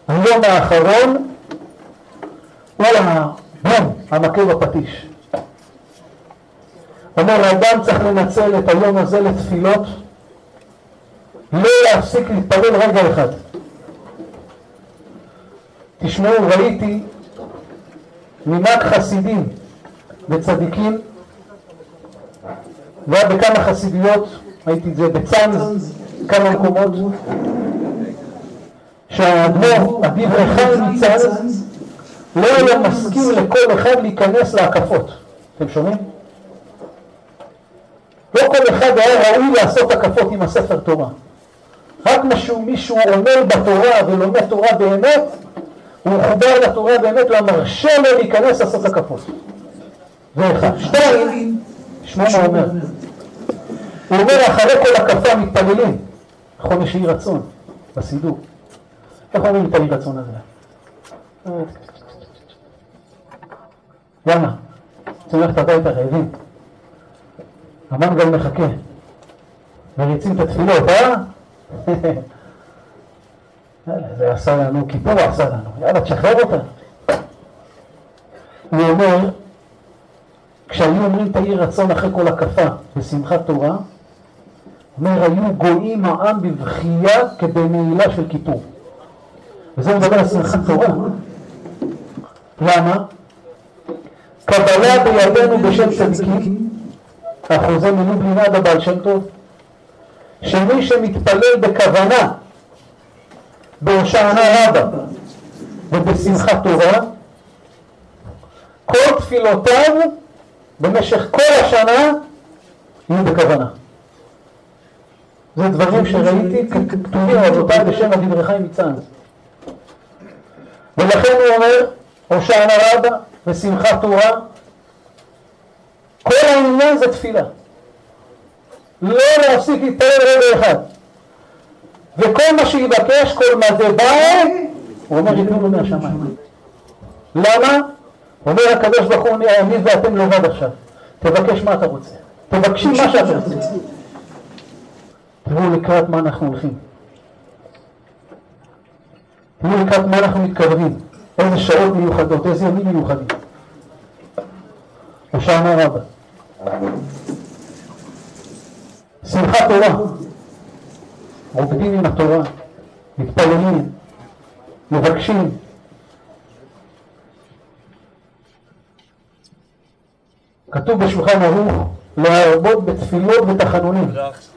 S1: היום האחרון הוא הבום, המכה בפטיש. אומר, האדם צריך לנצל את היום הזה לתפילות, לא להפסיק להתפלל רגע אחד. תשמעו, ראיתי מנהג חסידים וצדיקים, והיה בכמה חסידיות, ראיתי את זה בצאנז, כמה מקומות, שהאדמו"ר, הדברי חיים מצאנז, לא היה מסכים לכל אחד להיכנס להקפות. אתם שומעים? לא כל אחד היה ראוי לעשות הקפות עם הספר תורה. רק משהו, מישהו עומד בתורה ולומד תורה באמת, הוא מחובר לתורה באמת, לא מרשה לו להיכנס לעשות הקפות. זה אחד. שתיים, שמונה אומר. הוא אומר, אחרי כל הקפה מתפללים. נכון, יש אי רצון בסידור. איך אומרים את האי רצון הזה? יאללה, רוצים ללכת הביתה רעבים. המנגל מחכה. מריצים את התפילות, אה? יאללה, זה עשה לנו, כיפור עשה לנו. יאללה, תשחרר אותה. הוא אומר, כשהיו אומרים את האי רצון אחרי כל הקפה בשמחת תורה, אומר, היו גויים העם בבחייה כדי נעילה של כיפור. וזה מדבר על שמחת תורה. למה? קבלה בידינו בשם צדיקים, אחוזי מילים בלי נעד הבעל שם טוב, שמי שמתפלל בכוונה, בהושענא רבה ובשמחת תורה, כל תפילותיו במשך כל השנה יהיו בכוונה. זה דברים שראיתי כתובים רבותיי בשם הדברי חיים מצאנז. ולכן הוא אומר, הושענא רבה ושמחת תורה, כל העניין זה תפילה. לא להפסיק להתפלל רגע אחד. וכל מה שיבקש, כל מה זה בא, הוא אומר, יתנו לו מהשמיים. למה? אומר הקדוש ברוך הוא, אני ואתם לבד עכשיו. תבקש מה אתה רוצה. תבקשי מה שאתה רוצה. תראו לקראת מה אנחנו הולכים. תראו לקראת מה אנחנו מתקרבים. איזה שעות מיוחדות, איזה ימים מיוחדים. הושענא רבה. שמחת תורה. עובדים עם התורה. מתפללים. מבקשים. כתוב בשולחן ערוך להרבות בתפילות ותחנונים.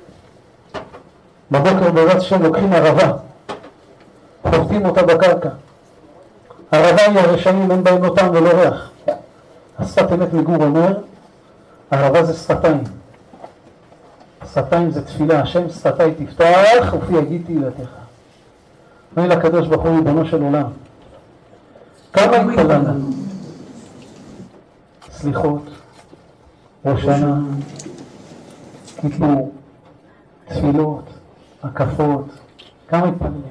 S1: בבוקר בעזרת השם לוקחים ערבה, חובטים אותה בקרקע. ערבה היא הרשעים, אין בהם לא טעם ולא ריח. השפת אמת מגור אומר, ערבה זה שפתיים. שפתיים זה תפילה, השם שפתיי תפתח ופי יגיד תהילתך. אומר לקדוש ברוך הוא ריבונו של עולם, כמה התפללנו? סליחות, ראש שנה, כיפור, תפילות, הקפות, כמה התפללים?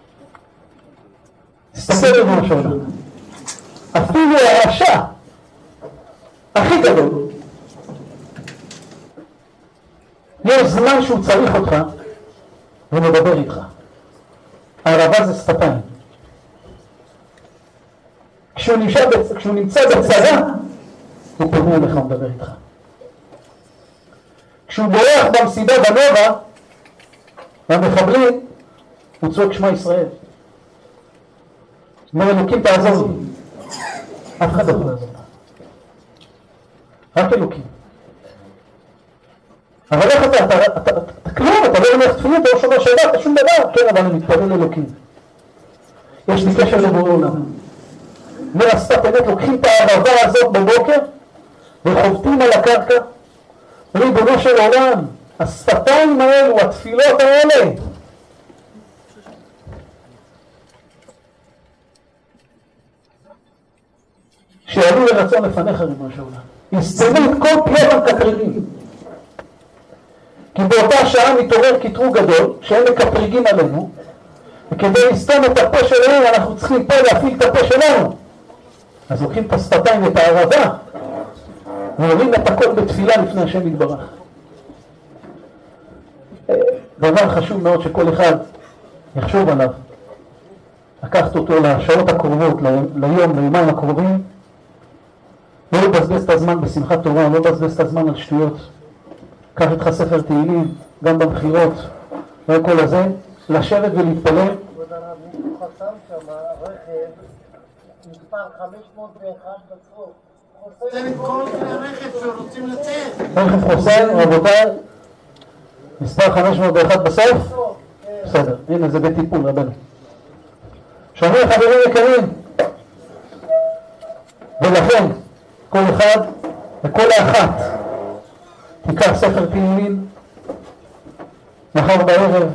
S1: תסתכל ריבונו של עולם. אפילו הרשע הכי גדול, יש זמן שהוא צריך אותך ומדבר איתך. הערבה זה שפתיים. כשהוא נמצא, כשהוא נמצא בצרה, הוא פונה אליך ומדבר איתך. כשהוא בורח במסיבה בנובה, והמחבלים, הוא צועק שמע ישראל. אומר אלוקים תעזור לי. אף אחד לא יכול לעזור לך. רק אלוקים. אבל איך אתה, אתה, אתה, אתה כלום, אתה לא אומר תפילין, אתה לא שומר שבת, אתה שום דבר. כן, אבל אני מתפלל אלוקים. יש לי קשר לבורא עולם. אומר השפת אמת, לוקחים את הערבה הזאת בבוקר, וחובטים על הקרקע. ריבונו של עולם, השפתיים האלו, התפילות האלה, שיעלו לרצון לפניך ריבונו של עולם. יסתמו את כל פיות המקטרגים. כי באותה שעה מתעורר קטרוג גדול, שהם מקטרגים עלינו, וכדי לסתום את הפה שלהם, אנחנו צריכים פה להפעיל את הפה שלנו. אז לוקחים את השפתיים ואת הערבה, ועולים את הכל בתפילה לפני השם יתברך. דבר חשוב מאוד שכל אחד יחשוב עליו. לקחת אותו לשעות הקרובות, ליום, ליומיים הקרובים, לא לבזבז את הזמן בשמחת תורה, לא לבזבז את הזמן על שטויות. קח איתך ספר תהילים, גם במחירות, וכל הזה, לשבת ולהתפלל.
S2: כבוד הרב, מישהו חסם שם רכב, מספר חמש מאות ואחת בסוף. חוסם את כל כלי הרכב שרוצים לצאת.
S1: רכב חוסם, רבותיי, מספר חמש מאות ואחת בסוף? בסדר, הנה זה בטיפול רבנו. שומעים חברים יקרים, ולכן כל אחד וכל האחת תיקח ספר תהילים מחר בערב,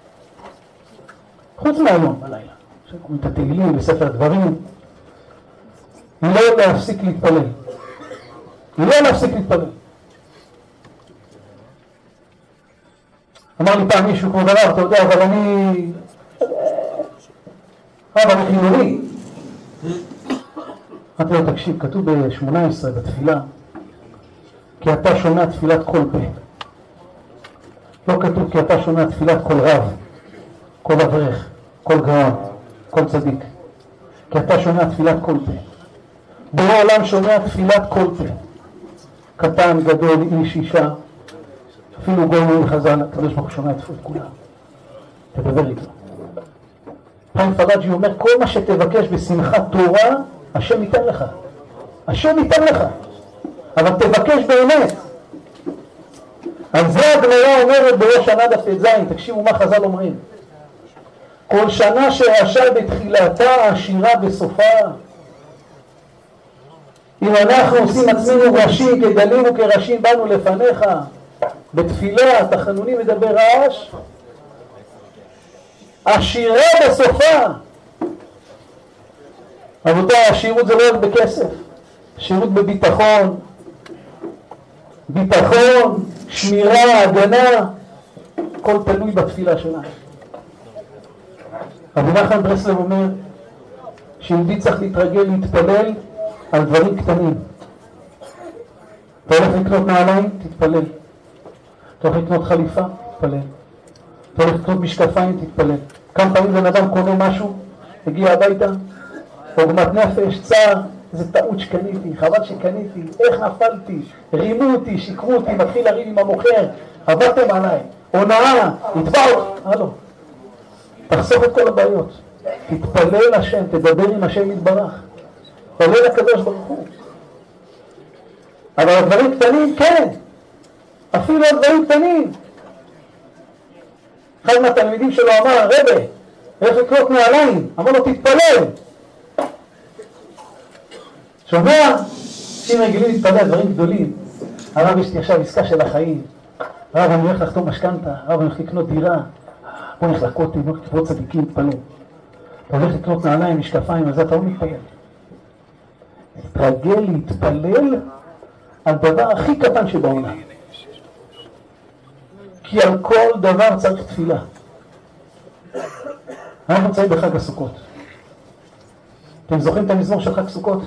S1: חוץ מהיום בלילה, שקוראים את התהילים בספר דברים, לא להפסיק להתפלל, לא להפסיק להתפלל. אמר לי פעם מישהו, כמו דבר, אתה יודע, אבל אני אבל אני חילוני. אמרתי לו, תקשיב, כתוב ב-שמונה עשרה בתפילה, כי אתה שומע תפילת כל פה. לא כתוב כי אתה שומע תפילת כל רב, כל אברך, כל גאון, כל צדיק. כי אתה שומע תפילת כל פה. בורא עולם שומע תפילת כל פה. קטן, גדול, איש, אישה, אפילו גוי חז"ל, הקדוש ברוך הוא שומע את כולם. תדבר איתו. חיים פרג'י אומר, כל מה שתבקש בשמחת תורה, השם ייתן לך. השם ייתן לך. אבל תבקש באמת. על זה הגמרא אומרת בראש שנה דף ט"ז, תקשיבו מה חז"ל אומרים. כל שנה שרשע בתחילתה, עשירה בסופה. אם אנחנו עושים עצמנו ראשי, כדלים וכראשים באנו לפניך, בתפילה, תחנונים מדבר רעש, עשירה בסופה. רבותיי, השירות זה לא רק בכסף, שירות בביטחון, ביטחון, שמירה, הגנה, הכל תלוי בתפילה שלנו. רבי נחמן ברסלב אומר שיהודי צריך להתרגל להתפלל על דברים קטנים. אתה הולך לקנות נעליים, תתפלל. אתה הולך לקנות חליפה, תתפלל. אתה הולך לקנות משקפיים, תתפלל. כמה פעמים בן אדם קונה משהו, הגיע הביתה, עוגמת נפש, צער, איזה טעות שקניתי, חבל שקניתי, איך נפלתי, רימו אותי, שיקרו אותי, מתחיל לריב עם המוכר, עבדתם עליי, הונאה, התבעו, הלו. תחסוך את כל הבעיות, תתפלל השם, תדבר עם השם יתברך, תתפלל לקדוש ברוך הוא. אבל הדברים קטנים, כן, אפילו הדברים קטנים. אחד מהתלמידים שלו אמר, רבי, איך לקנות נעליים? אמר לו, תתפלל. שומע? אנשים רגילים להתפלל על דברים גדולים. הרב, יש לי עכשיו עסקה של החיים. הרב, אני הולך לחתום משכנתה, הרב, אני הולך לקנות דירה. בוא נלך לכותל, בוא נקרוא צדיקים, תתפלל. אתה הולך לקנות נעליים, משקפיים, אז אתה לא מתפלל. תתרגל להתפלל על דבר הכי קטן שבעולם. כי על כל דבר צריך תפילה. אנחנו נמצאים בחג הסוכות. אתם זוכרים את המזמור של חג סוכות?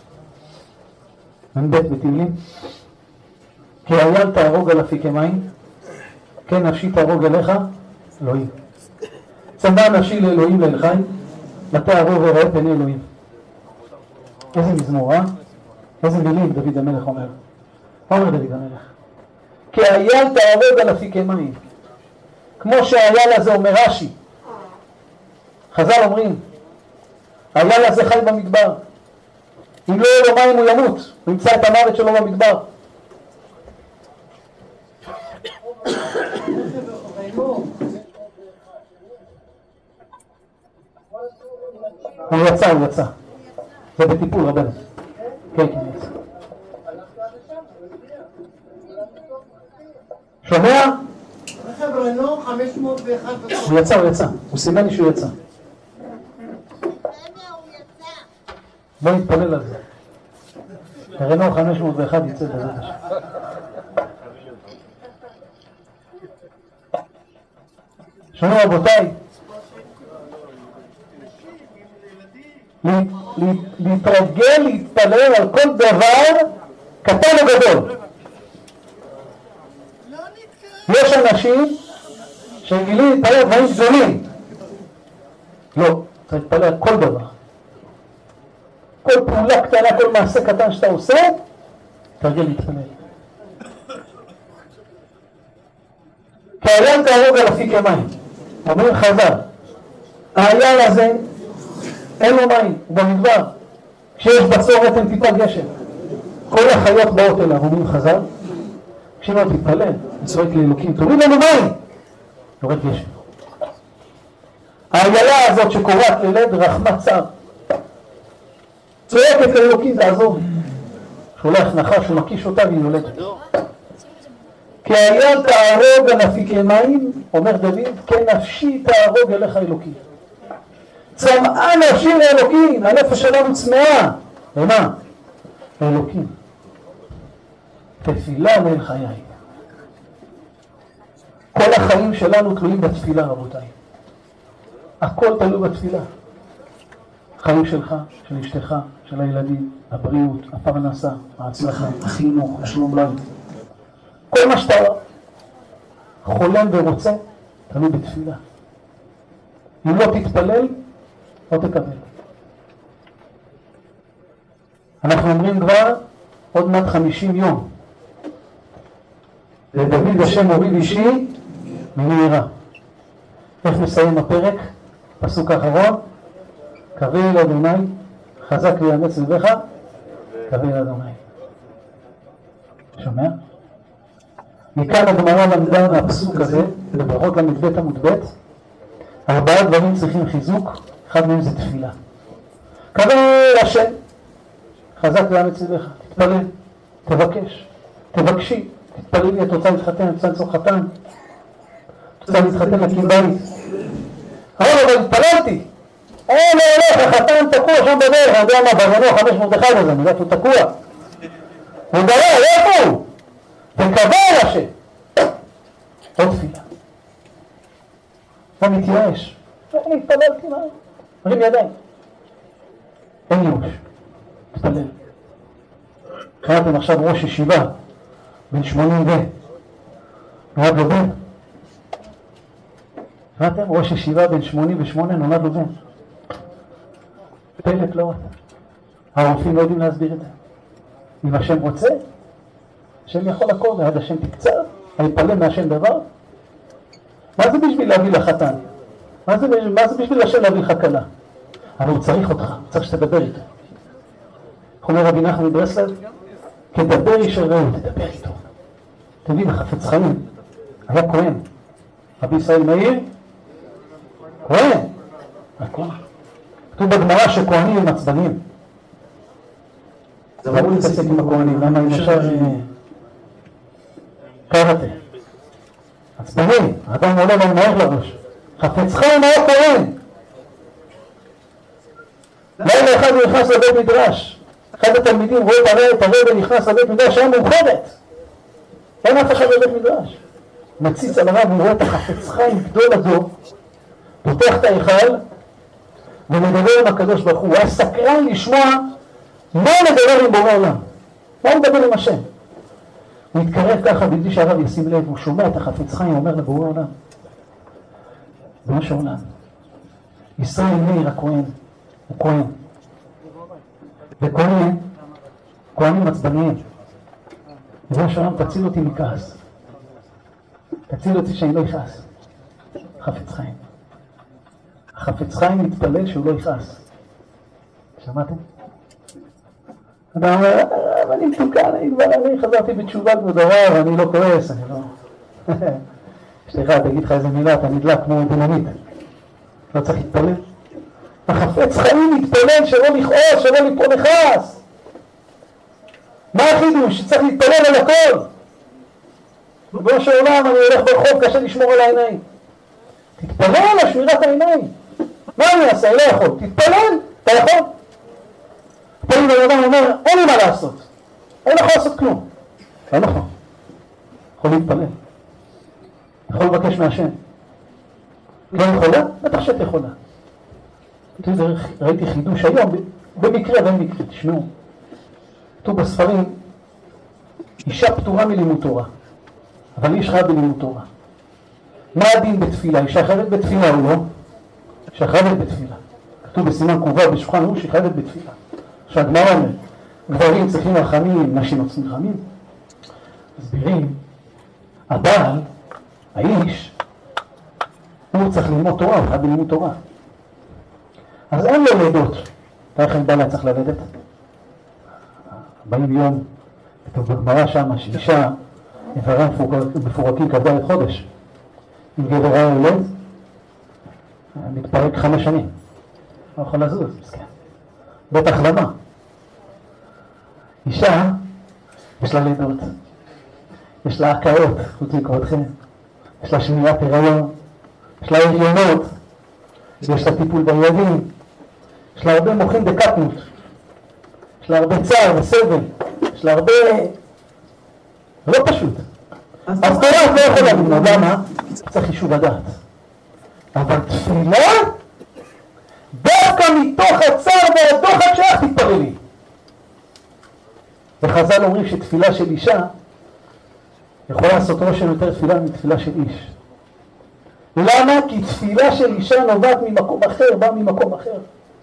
S1: מ"ב בתהילים. כי אייל תהרוג על אפיקי מים, כן נפשי תהרוג אליך, אלוהים. צמא נפשי לאלוהים לאל חי, מטה ארור וראה פני אלוהים. איזה מזמור, אה? איזה מילים דוד המלך אומר. מה אומר דוד המלך? כי אייל תהרוג על אפיקי מים. כמו שהאייל הזה אומר רש"י. חז"ל אומרים, האייל הזה חי במדבר. אם לא יהיה לו מים הוא ימות, הוא ימצא את המוות שלו במדבר. הוא יצא, הוא יצא. זה בטיפול רבנו. כן, כן, יצא. שומע?
S2: רכב רנו חמש מאות ואחת.
S1: הוא יצא, הוא יצא. הוא סימן לי שהוא יצא. בוא נתפלל על זה. רנו חמש מאות ואחת יצא בזה. שומע רבותיי? להתרגל, להתפלל על כל דבר קטן או גדול. יש אנשים שגילים להתפלל דברים גדולים. לא, צריך להתפלל על כל דבר. כל פעולה קטנה, כל מעשה קטן שאתה עושה, תרגל להתפלל. כי הים תהרוג על אפיקי מים. אומרים חז"ל, הים הזה אין לו מים, הוא במדבר. כשיש בצורת אין טיפה גשם. כל החיות באות אליו, אומרים חז"ל, כשאומר תתפלל, צועק לאלוקים, תוריד לנו מים, יורד גשם. האיילה הזאת שקוראת לילד רחמת צער, צועקת לאלוקים, תעזור. שולח נחש, הוא מקיש אותה והיא יולדת. כי הים תהרוג על אפיקי מים, אומר דוד, כן נפשי תהרוג אליך אלוקים. צמאה נפשי לאלוקים, הנפש שלנו צמאה. למה? לאלוקים. תפילה לאל חיי. כל החיים שלנו תלויים בתפילה, רבותיי. הכל תלוי בתפילה. חיים שלך, של אשתך, של הילדים, הבריאות, הפרנסה, ההצלחה, החינוך, השלום בית. כל מה שאתה חולם ורוצה, תלוי בתפילה. אם לא תתפלל, לא תקבל. אנחנו אומרים כבר עוד מעט חמישים יום. לדוד השם הוריד אישי ממהרה. איך מסיים הפרק? פסוק האחרון. קרא אל אדוני, חזק ויאמץ לבך, קרא אל אדוני. שומע? מכאן הגמרא למדה מהפסוק הזה, בברכות ל"ב עמוד ב', ארבעה דברים צריכים חיזוק, אחד מהם זה תפילה. קרא אל השם, חזק ויאמץ לבך, תתפלל, תבקש, תבקשי, תתפללי, את רוצה להתחתן, את רוצה למצוא חתן, את רוצה להתחתן להקים בית. אבל אבל התפללתי, אין הולך, החתן תקוע שם בדרך, אני יודע מה, ברנו חמש מרדכי בזה, אני יודעת הוא תקוע. הוא דבר, איפה הוא? וקרא אל השם. עוד תפילה. לא מתייאש. אני התפללתי, מה? מרים ידיים. אין ייאוש. תתפלל. קראתם עכשיו ראש ישיבה, בן שמונים ו... נולד לו בן. קראתם ראש ישיבה בן שמונים ושמונה, נולד לו בן. פלא פלאות. הרופאים לא יודעים להסביר את זה. אם השם רוצה, השם יכול הכל, ועד השם תקצר, היפלא מהשם דבר. מה זה בשביל להביא לך חתן? מה זה, מה זה בשביל השם להביא לך כלה? אבל הוא צריך אותך, הוא צריך שתדבר איתו. איך אומר רבי נחמן מברסלב? כדבר איש אל רעהו, תדבר איתו. אתם יודעים, החפץ חיים היה כהן. רבי ישראל מאיר, כהן. הכהן. כתוב בגמרא שכהנים הם עצבניים. זה ברור להתעסק עם הכהנים, למה אם ישר קראתם? עצבנים, האדם עולה לו מהר לראש. חפץ חיים היה כהן. לילה אחד הוא נכנס לבית מדרש. אחד התלמידים רואה את הרב נכנס לבית מדרש, היה מאוחדת. אין אף אחד בבית מדרש. מציץ על הרב, הוא רואה את החפץ חיים גדול הדור, פותח את ההיכל, ומדבר עם הקדוש ברוך הוא. הוא היה סקרן לשמוע מה מדבר עם בורא עולם. מה הוא מדבר עם השם? הוא התקרב ככה בלי שהרב ישים לב, הוא שומע את החפץ חיים, אומר לבורא עולם. זה מה שעולם. ישראל מאיר הכהן, הוא כהן. וכהן, כהנים עצבניים. זה השעולם, תציל אותי מכעס. תציל אותי שאני לא יכעס. חפץ חיים. החפץ חיים מתפלל שהוא לא יכעס. שמעתם? אתה אומר, אבל אני מתוקן, אני כבר, אני חזרתי בתשובה כמו דבר, אני לא כועס, אני לא... סליחה, תגיד לך איזה מילה, אתה נדלק כמו דינמיט. לא צריך להתפלל. החפץ חיים מתפלל שלא לכעוס, שלא ליפול לכעס. מה החידוש? שצריך להתפלל על הכל. בראש העולם אני הולך ברחוב, קשה לשמור על העיניים. תתפלל על שמירת העיניים. מה אני אעשה? אני לא יכול. תתפלל, אתה יכול. פעמים בן אדם אומר, אין לי מה לעשות. אין לך לעשות כלום. לא נכון. יכול להתפלל. יכול לבקש מהשם. לא יכולה? בטח שאת יכולה. ראיתי חידוש היום, במקרה ואין מקרה, תשמעו. כתוב בספרים, אישה פטורה מלימוד תורה, אבל איש חייב בלימוד תורה. מה הדין בתפילה? אישה חייבת בתפילה או לא? אישה חייבת בתפילה. כתוב בסימן קרובה בשולחן ערוך שהיא חייבת בתפילה. עכשיו הגמרא אומר, גברים צריכים רחמים, נשים לא צריכים רחמים. מסבירים, הבעל, האיש, הוא צריך ללמוד תורה, הוא חייב ללמוד תורה. אז אין לו לידות. אתה איך בעלה צריך ללדת? ארבעים יום, כתוב בגמרא שם, שאישה, איבריה מפורקים כ"ד חודש. אם גבר היה ילד, מתפרק חמש שנים. לא יכול לזוז, מסכן. בטח למה? אישה, יש לה לידות, יש לה הקאות, חוץ מכבודכם, יש לה שמיעת הריון, יש לה הריונות, יש לה טיפול בילדים, יש לה הרבה מוחין דקטנות, יש לה הרבה צער וסבל, יש לה הרבה... לא פשוט. אז תורה את לא יכולה ללמוד, למה? צריך יישוב הדעת. אבל תפילה, דווקא מתוך הצער והדוחק שלך תתפללי. וחז"ל אומרים שתפילה של אישה יכולה לעשות רושם יותר תפילה מתפילה של איש. למה? כי תפילה של אישה נובעת ממקום אחר, באה ממקום אחר.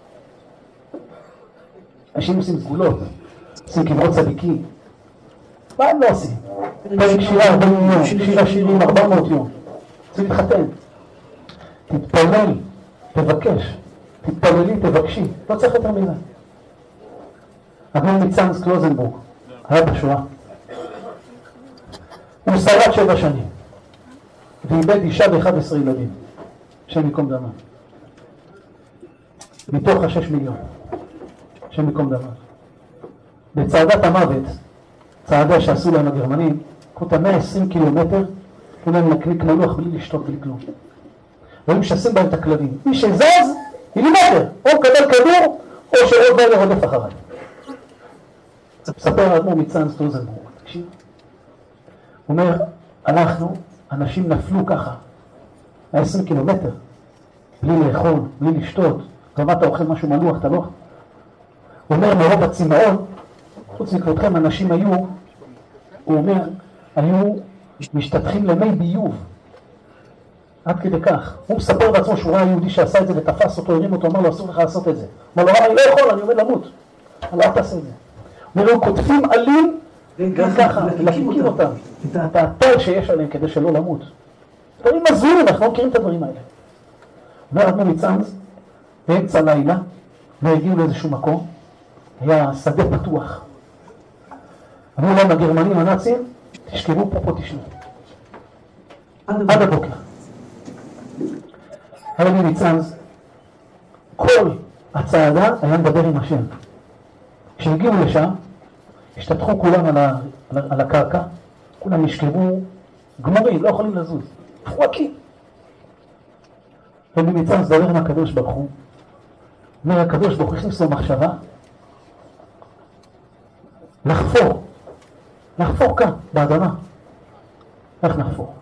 S1: אנשים עושים סגולות, עושים קברות צדיקים. מה הם לא עושים? פרק שירה ארבעים יום, שירה שירים ארבע מאות יום. צריך להתחתן. תתפלל, תבקש. תתפללי, תבקשי. לא צריך יותר מזה. אדמו"ר מצאנז קלוזנבורג היה בשואה. הוא שרד שבע שנים. ואיבד אישה ו-אחד עשר ילדים. שם מקום דמה. מתוך השש מיליון. שם מקום דמה. בצעדת המוות, צעדה שעשו להם הגרמנים, קחו מאה ועשרים קילומטר, תנו להם לקליק מלוח בלי לשתות בלי כלום. והיו משסים בהם את הכלבים. מי שזז, מילימטר, או מקבל כדור, או שעוד בא לרודף אחריי. מספר האדמו"ר מצאנז קלוזנבורג, תקשיב. הוא אומר, אנחנו, אנשים נפלו ככה, עשרים קילומטר, בלי לאכול, בלי לשתות, גם אתה אוכל משהו מלוח, אתה לא. הוא אומר, מרוב הצמאון, חוץ מכבודכם, אנשים היו, הוא אומר, היו משתתחים למי ביוב. עד כדי כך. הוא מספר בעצמו שהוא ראה יהודי שעשה את זה ותפס אותו, הרים אותו, אמר לו, אסור לך לעשות את זה. אמר לו, אני לא יכול, אני עומד למות. אמר לו, אל תעשה את זה. הוא אומר, הם כותבים עלים, גם ככה, להקים אותם. את הטל שיש עליהם כדי שלא למות. דברים מזורים, אנחנו לא מכירים את הדברים האלה. אומר אדמו"ר מצאנז, באמצע לילה, והגיעו לאיזשהו מקום, היה שדה פתוח. אמרו להם הגרמנים הנאצים, תשכבו פה, פה תשנו. עד הבוקר. אדמו"ר מצאנז, כל הצעדה היה מדבר עם השם. כשהגיעו לשם, השתתחו כולם על, ה, על הקרקע, כולם נשכבו גמורים, לא יכולים לזוז, פרקים. אדמו"ר מצאנז דבר עם הקדוש ברוך הוא, אומר הקדוש ברוך הוא הכניס לו מחשבה, לחפור, לחפור כאן, באדמה. איך נחפור?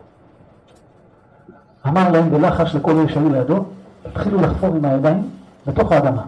S1: אמר להם בלחש לכל אלה שהיו לידו, התחילו לחפור עם הידיים בתוך האדמה.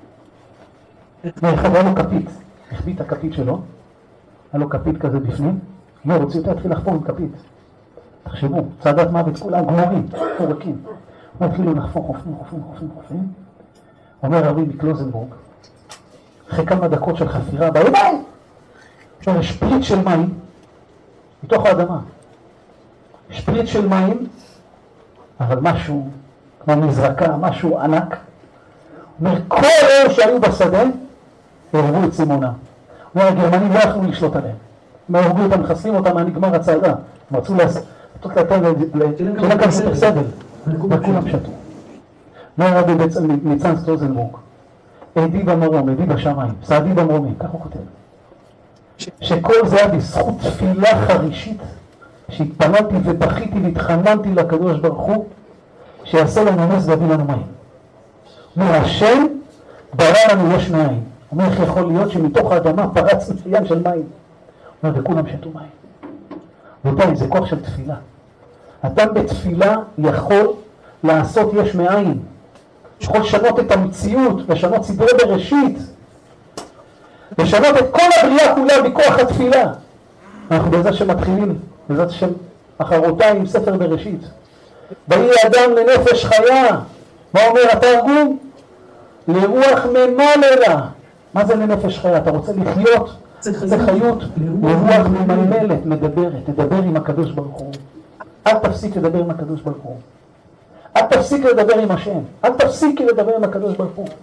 S1: ואחד היה לו כפית, החביא את הכפית שלו, היה לו כפית כזה בפנים, לא רוצים יותר, התחיל לחפור עם כפית. תחשבו, צעדת מוות, כולם גמורים, פורקים. הוא התחילו לחפור, חופרים, חופרים, חופרים, חופרים. אומר רבי מקלוזנבורג, אחרי כמה דקות של חפירה, בידיים, יש שפריט של מים, מתוך האדמה. שפריט של מים, אבל משהו, כמו מזרקה, משהו ענק. אומר, כל אלה שהיו בשדה, הרגו את צימונה. אומר, הגרמנים לא יכלו לשלוט עליהם. הם הרגו אותם, מחסלים אותם, מה נגמר הצעדה. הם רצו לעשות לתת שלא כאן ספר סבל. וכולם שתו. אומר רבי מצאנז קלוזנבורג, עדי במרום, עדי בשמיים, סעדי במרומים, כך הוא כותב. שכל זה היה בזכות תפילה חרישית, שהתפללתי ובכיתי והתחננתי לקדוש ברוך הוא, שיעשה לנו נס ויביא לנו מים. אומר, השם ברא לנו יש מאין. אומר, איך יכול להיות שמתוך האדמה פרץ ים של מים? אומר, וכולם שתו מים. רבותיי, זה כוח של תפילה. אדם בתפילה יכול לעשות יש מאין. יכול לשנות את המציאות, לשנות סדרי בראשית, לשנות את כל הבריאה כולה בכוח התפילה. אנחנו בעזרת שמתחילים, בעזרת שם אחרותיים עם ספר בראשית. ויהי אדם לנפש חיה. מה אומר התרגום? לרוח ממללה. מה זה לנפש חיה? אתה רוצה לחיות? זה חיות לרוח ממלמלת, מדברת. תדבר עם הקדוש ברוך הוא. אל תפסיק לדבר עם הקדוש ברוך הוא. אל תפסיק לדבר עם השם. אל תפסיק לדבר עם הקדוש ברוך הוא.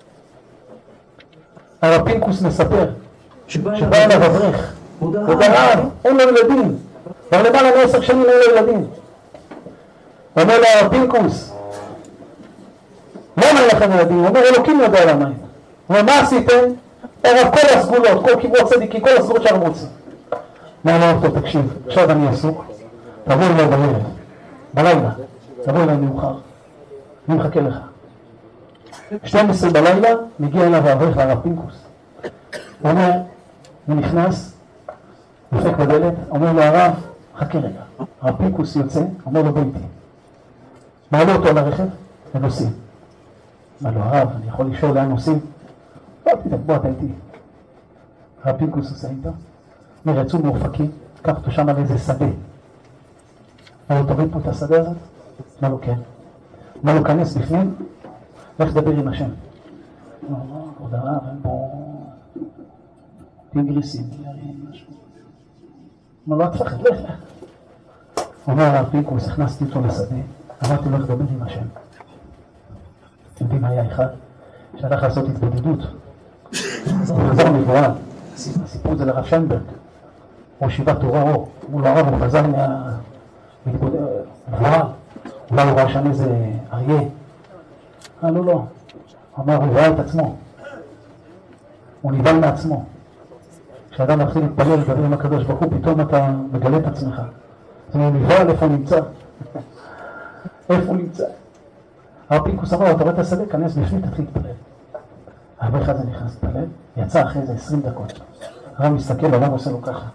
S1: הרב פינקוס מספר שבא אליו אברך, הודעה, אין לו ילדים. כבר למעלה מעשר שנים אין לו ילדים. אומר לו הרב פינקוס, למה אין לכם ילדים? הוא אומר, אלוקים יודע למה אין. הוא אומר, מה עשיתם? הרב כל הסגולות, כל כיבוד צדיקים, כל הסגולות שאנחנו רוצים. מה לא אותו, תקשיב, עכשיו אני עסוק, תבוא אליי בערב, בלילה, תבוא אליי מאוחר, אני מחכה לך. שתים עשרה בלילה, מגיע אליו האברך הרב פינקוס. הוא אומר, הוא נכנס, דופק בדלת, אומר לו הרב, חכה רגע. הרב פינקוס יוצא, אומר לו בוא איתי. מעלה אותו על הרכב, ונוסעים. אומר לו הרב, אני יכול לשאול לאן נוסעים? לא, תדאג, בוא אתה איתי. הרב פינקוס עושה איתו. אומר, יצאו מאופקים, קח אותו שם על איזה שדה. אומר לו, תוריד פה את השדה הזאת? אומר לו, כן. אומר לו, כנס בפנים, לך לדבר עם השם. אומר לו, עוד הרב, אין פה טיגריסים, משהו. אומר לו, תפחד, לך, לך. אומר הרב פינקוס, הכנסתי אותו לשדה, אמרתי לו, לך לדבר עם השם. אתם יודעים מה היה אחד? שהלך לעשות התבודדות. הוא חזר מבואה. סיפרו את זה לרב שיינברג. הוא שיבת תורה אור. הוא לא הרב, הוא חזר מהמבואה. אולי הוא ראה שם איזה אריה. אה, לא, לא. אמר, הוא ראה את עצמו. הוא נבהל מעצמו. כשאדם מתחיל להתפלל לדבר עם הקדוש ברוך הוא, פתאום אתה מגלה את עצמך. אז הוא נבהל איפה הוא נמצא. איפה הוא נמצא. הרב פינקוס אמר, אתה רואה את השדה, כנס בפנים, תתחיל להתפלל. האברך הזה נכנס להתפלל, יצא אחרי איזה עשרים דקות. הרב מסתכל, הרב עושה לו ככה.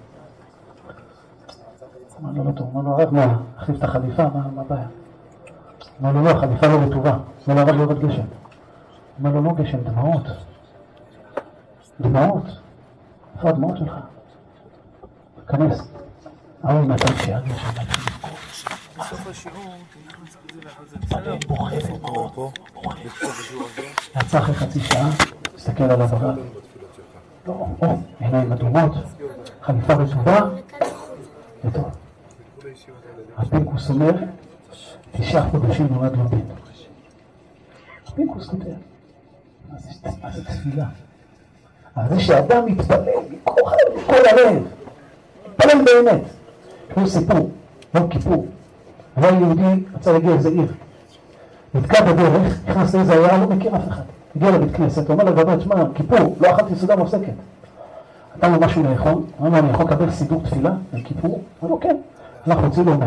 S1: אמר לו, לא טוב, אמר לו, הרב, מה, החליף את החליפה, מה הבעיה? אמר לו, לא, החליפה לא רטובה. אמר לו, הרב, לא יורד גשם. אמר לו, לא גשם, דמעות. דמעות. איפה הדמעות שלך? כנס. הרב נתן שיעד גשם.
S3: בסוף השיעור, תלחץ על זה ואחרי זה בסדר.
S1: בוכה ובוכה. יצא אחרי חצי שעה, תסתכל על הרב. לא, או, עיניים אדומות, חליפה רטובה, וטוב. הפינקוס אומר, תשעה חודשים נולד לו בן. הפינקוס כותב, מה זה תפילה? אז זה שאדם מתפלל מכל הלב, מתפלל באמת. כמו סיפור, יום כיפור, אבל יהודי רצה להגיע איזה עיר. נתקע בדרך, נכנס לאיזה עיירה, לא מכיר אף אחד. הגיע לבית כנסת, הוא אומר לגבי, תשמע, כיפור, לא אכלתי סעודה מופסקת. נתן לו משהו לאכול, אמר לו, אני יכול לקבל סידור תפילה לכיפור? אמר לו, כן. אנחנו הוציא לו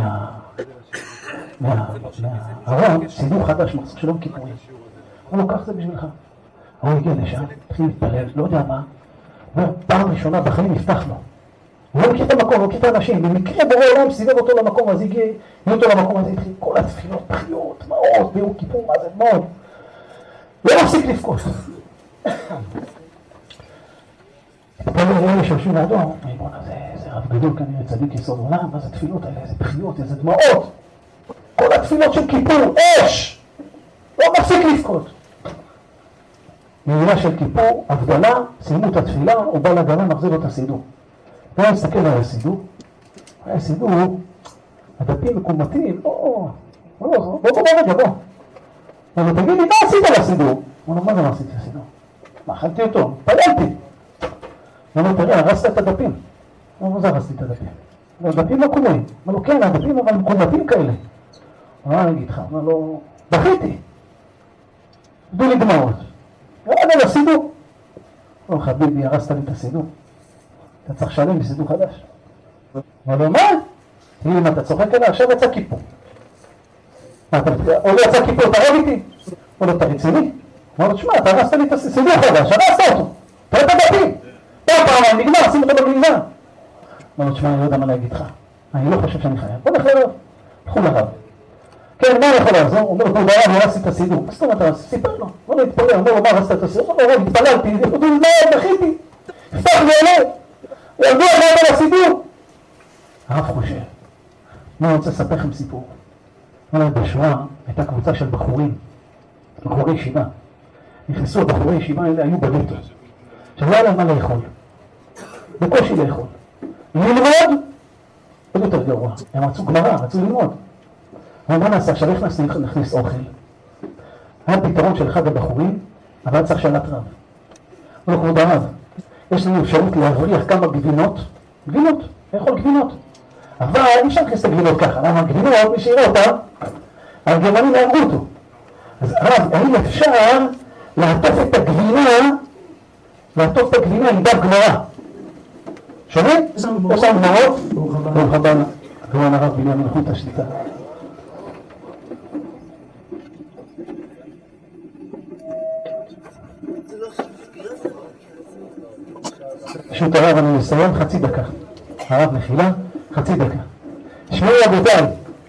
S1: מהארון סידור חדש, מחסוך של יום כיפורים. אמר לו, קח זה בשבילך. הוא הגיע לשם, התחיל להתפלל, לא יודע מה. פעם ראשונה בחיים נפתח לו. הוא לא מכיר את המקום, הוא מכיר את האנשים. במקרה בורא עולם סיבב אותו למקום, אז הגיע אותו למקום הזה, התחיל כל התפילות, בחיות, דמעות, ביום כיפור, מה זה דמעות. לא מפסיק לבכות. התפלל אלה שיושבים לידו, בוא'נה, זה רב גדול כנראה, צדיק יסוד עולם, מה זה תפילות האלה, איזה בחיות, איזה דמעות. כל התפילות של כיפור, אש! לא מפסיק לבכות. מילה של כיפור, הבדלה, סיימו את התפילה, הוא בא לגלה, מחזיר לו את הסידור. והוא מסתכל על הסידור, הסידור, הדפים מקומתים, לא, לא, לא, בוא בוא רגע, בוא. אבל תגיד לי, מה עשית לסידור? הוא אומר, מה זה מה עשיתי לסידור? מה, אכלתי אותו, פללתי. הוא אומר, תראה, הרסת את הדפים. הוא אומר, מה זה הרסתי את הדפים? הדפים לא קומיים. הוא אומר לו, כן, הדפים אבל מקומתים כאלה. הוא אומר, אני אגיד לך, הוא אומר לו, בכיתי. עבדו לי דמעות. ירד על הסידור. הוא אומר, חביבי, הרסת לי את הסידור. אתה צריך לשלם בסידור חדש. הוא אומר לו, מה? תגיד לי, מה, אתה צוחק עליי? עכשיו יצא כיפור. מה, אתה לא יצא כיפור, אתה רב איתי? הוא אומר לו, אתה רציני? הוא אומר לו, תשמע, אתה הרסת לי את הסידור חדש, הרסת אותו. תראה את הדפים. פעם פעם, נגמר, שים אותו בגלינה. הוא אומר לו, תשמע, אני לא יודע מה להגיד לך. אני לא חושב שאני חייב. בוא נלך לרב. הלכו לרב. כן, מה אני יכול לעזור? הוא אומר לו, ברב, אני הרסתי את הסידור. מה זאת אומרת, אתה סיפר לו. הוא אומר לו, התפלל, הוא אומר לו, מה הרסת את הסידור? הוא אומר לו, התפללתי, בכיתי. הפתח לי עליו. ירדו עליו על הסידור. הרב חושב. אני רוצה לספר לכם סיפור. בשואה הייתה קבוצה של בחורים, בחורי ישיבה. נכנסו הבחורי ישיבה האלה, היו בגטו. עכשיו לא היה להם מה לאכול. בקושי לאכול. ללמוד, עוד יותר גרוע. הם רצו גמרא, רצו ללמוד. אבל מה נעשה? עכשיו איך נכניס אוכל? היה פתרון של אחד הבחורים, אבל צריך שאלת רב. הוא לא כבוד הרב. יש לנו אפשרות להבריח כמה גבינות, גבינות, לאכול גבינות. אבל אי אפשר להכניס את הגבינות ככה, למה הגבינות, מי שיראה אותה, הגרמנים יאמרו אותו. אז הרב, האם אפשר לעטוף את הגבינה, לעטוף את הגבינה עם דף גמרא? שומע? יש לנו גמרות? ברוך הבא, גאון הרב בנימין איכות השליטה. פשוט הרב, אני מסיים חצי דקה. הרב מחילה, חצי דקה. שמעו רבותיי,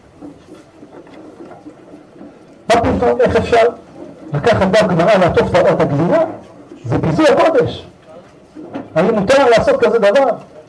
S1: מה פתאום, איך אפשר לקחת דף גמרא לעטוף את הגבינה? זה ביזוי הקודש. האם מותר לעשות כזה דבר?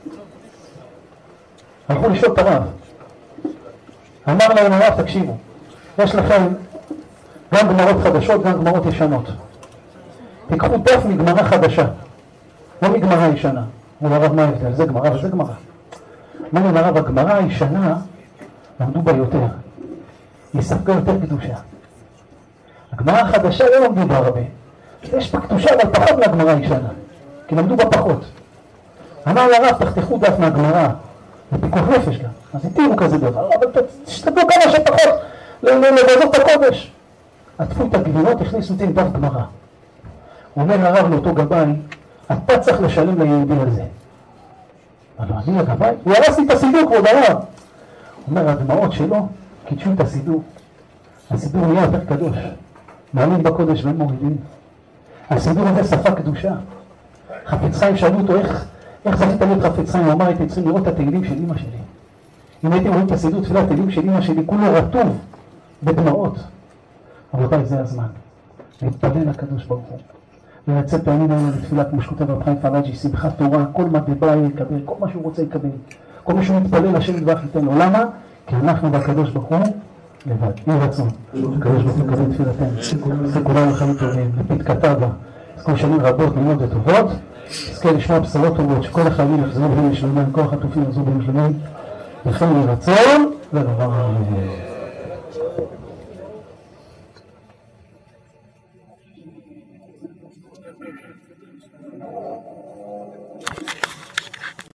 S1: הלכו לשאול את הרב. אמר להם הרב, תקשיבו, יש לכם גם גמרות חדשות, גם גמרות ישנות. תיקחו דף מגמרא חדשה, לא מגמרא ישנה. אמרו הרב, מה ההבדל? זה גמרא וזה גמרא. אמרו הרב, הגמרא הישנה, למדו בה יותר. היא ספגה יותר קדושה. הגמרא החדשה לא למדו בה הרבה. יש בה קדושה, אבל פחות מהגמרא הישנה. כי למדו בה פחות. אמר לרב, תחתכו דף מהגמרא. זה פיקוח נפש גם. אז התירו כזה דבר. אבל תשתדלו כמה שפחות לבזות את הקודש. עטפו את הגבינות, הכניסו אותי עם דף גמרא. אומר הרב לאותו גבאי, אתה צריך לשלם ליהודי על זה. אבל אני הגבאי? הוא הרס לי את הסידור, כבוד הרב. אומר, הדמעות שלו קידשו את הסידור. הסידור נהיה יותר קדוש. מעלים בקודש והם מורידים. הסידור הזה שפה קדושה. חפץ חיים שאלו אותו, איך, איך זכית להיות חפץ חיים? הוא אמר, הייתי צריכים לראות את התהילים של אמא שלי. אם הייתי רואים את הסידור תפילת התהילים של אמא שלי, כולו רטוב בדמעות. רבותיי, זה הזמן. להתפלל לקדוש ברוך הוא. ולצא פעמים האלה לתפילה כמו שכותב רב חיים פלאג'י, שמחת תורה, כל מה דבא יקבל, כל מה שהוא רוצה יקבל. כל מה שהוא מתפלל, השם יתברך ייתן לו. למה? כי אנחנו בקדוש ברוך הוא לבד. יהי רצון. הקדוש ברוך הוא יקבל תפילתנו. עושה כולנו חיים טובים, לפתקתה בה. עסקו שנים רבות, נעימות וטובות. עסקה לשמוע בשורות טובות, שכל החיילים יחזרו בהם לשלמים, כל החטופים יחזרו בהם לשלמים. לכן יהי רצון, ודבר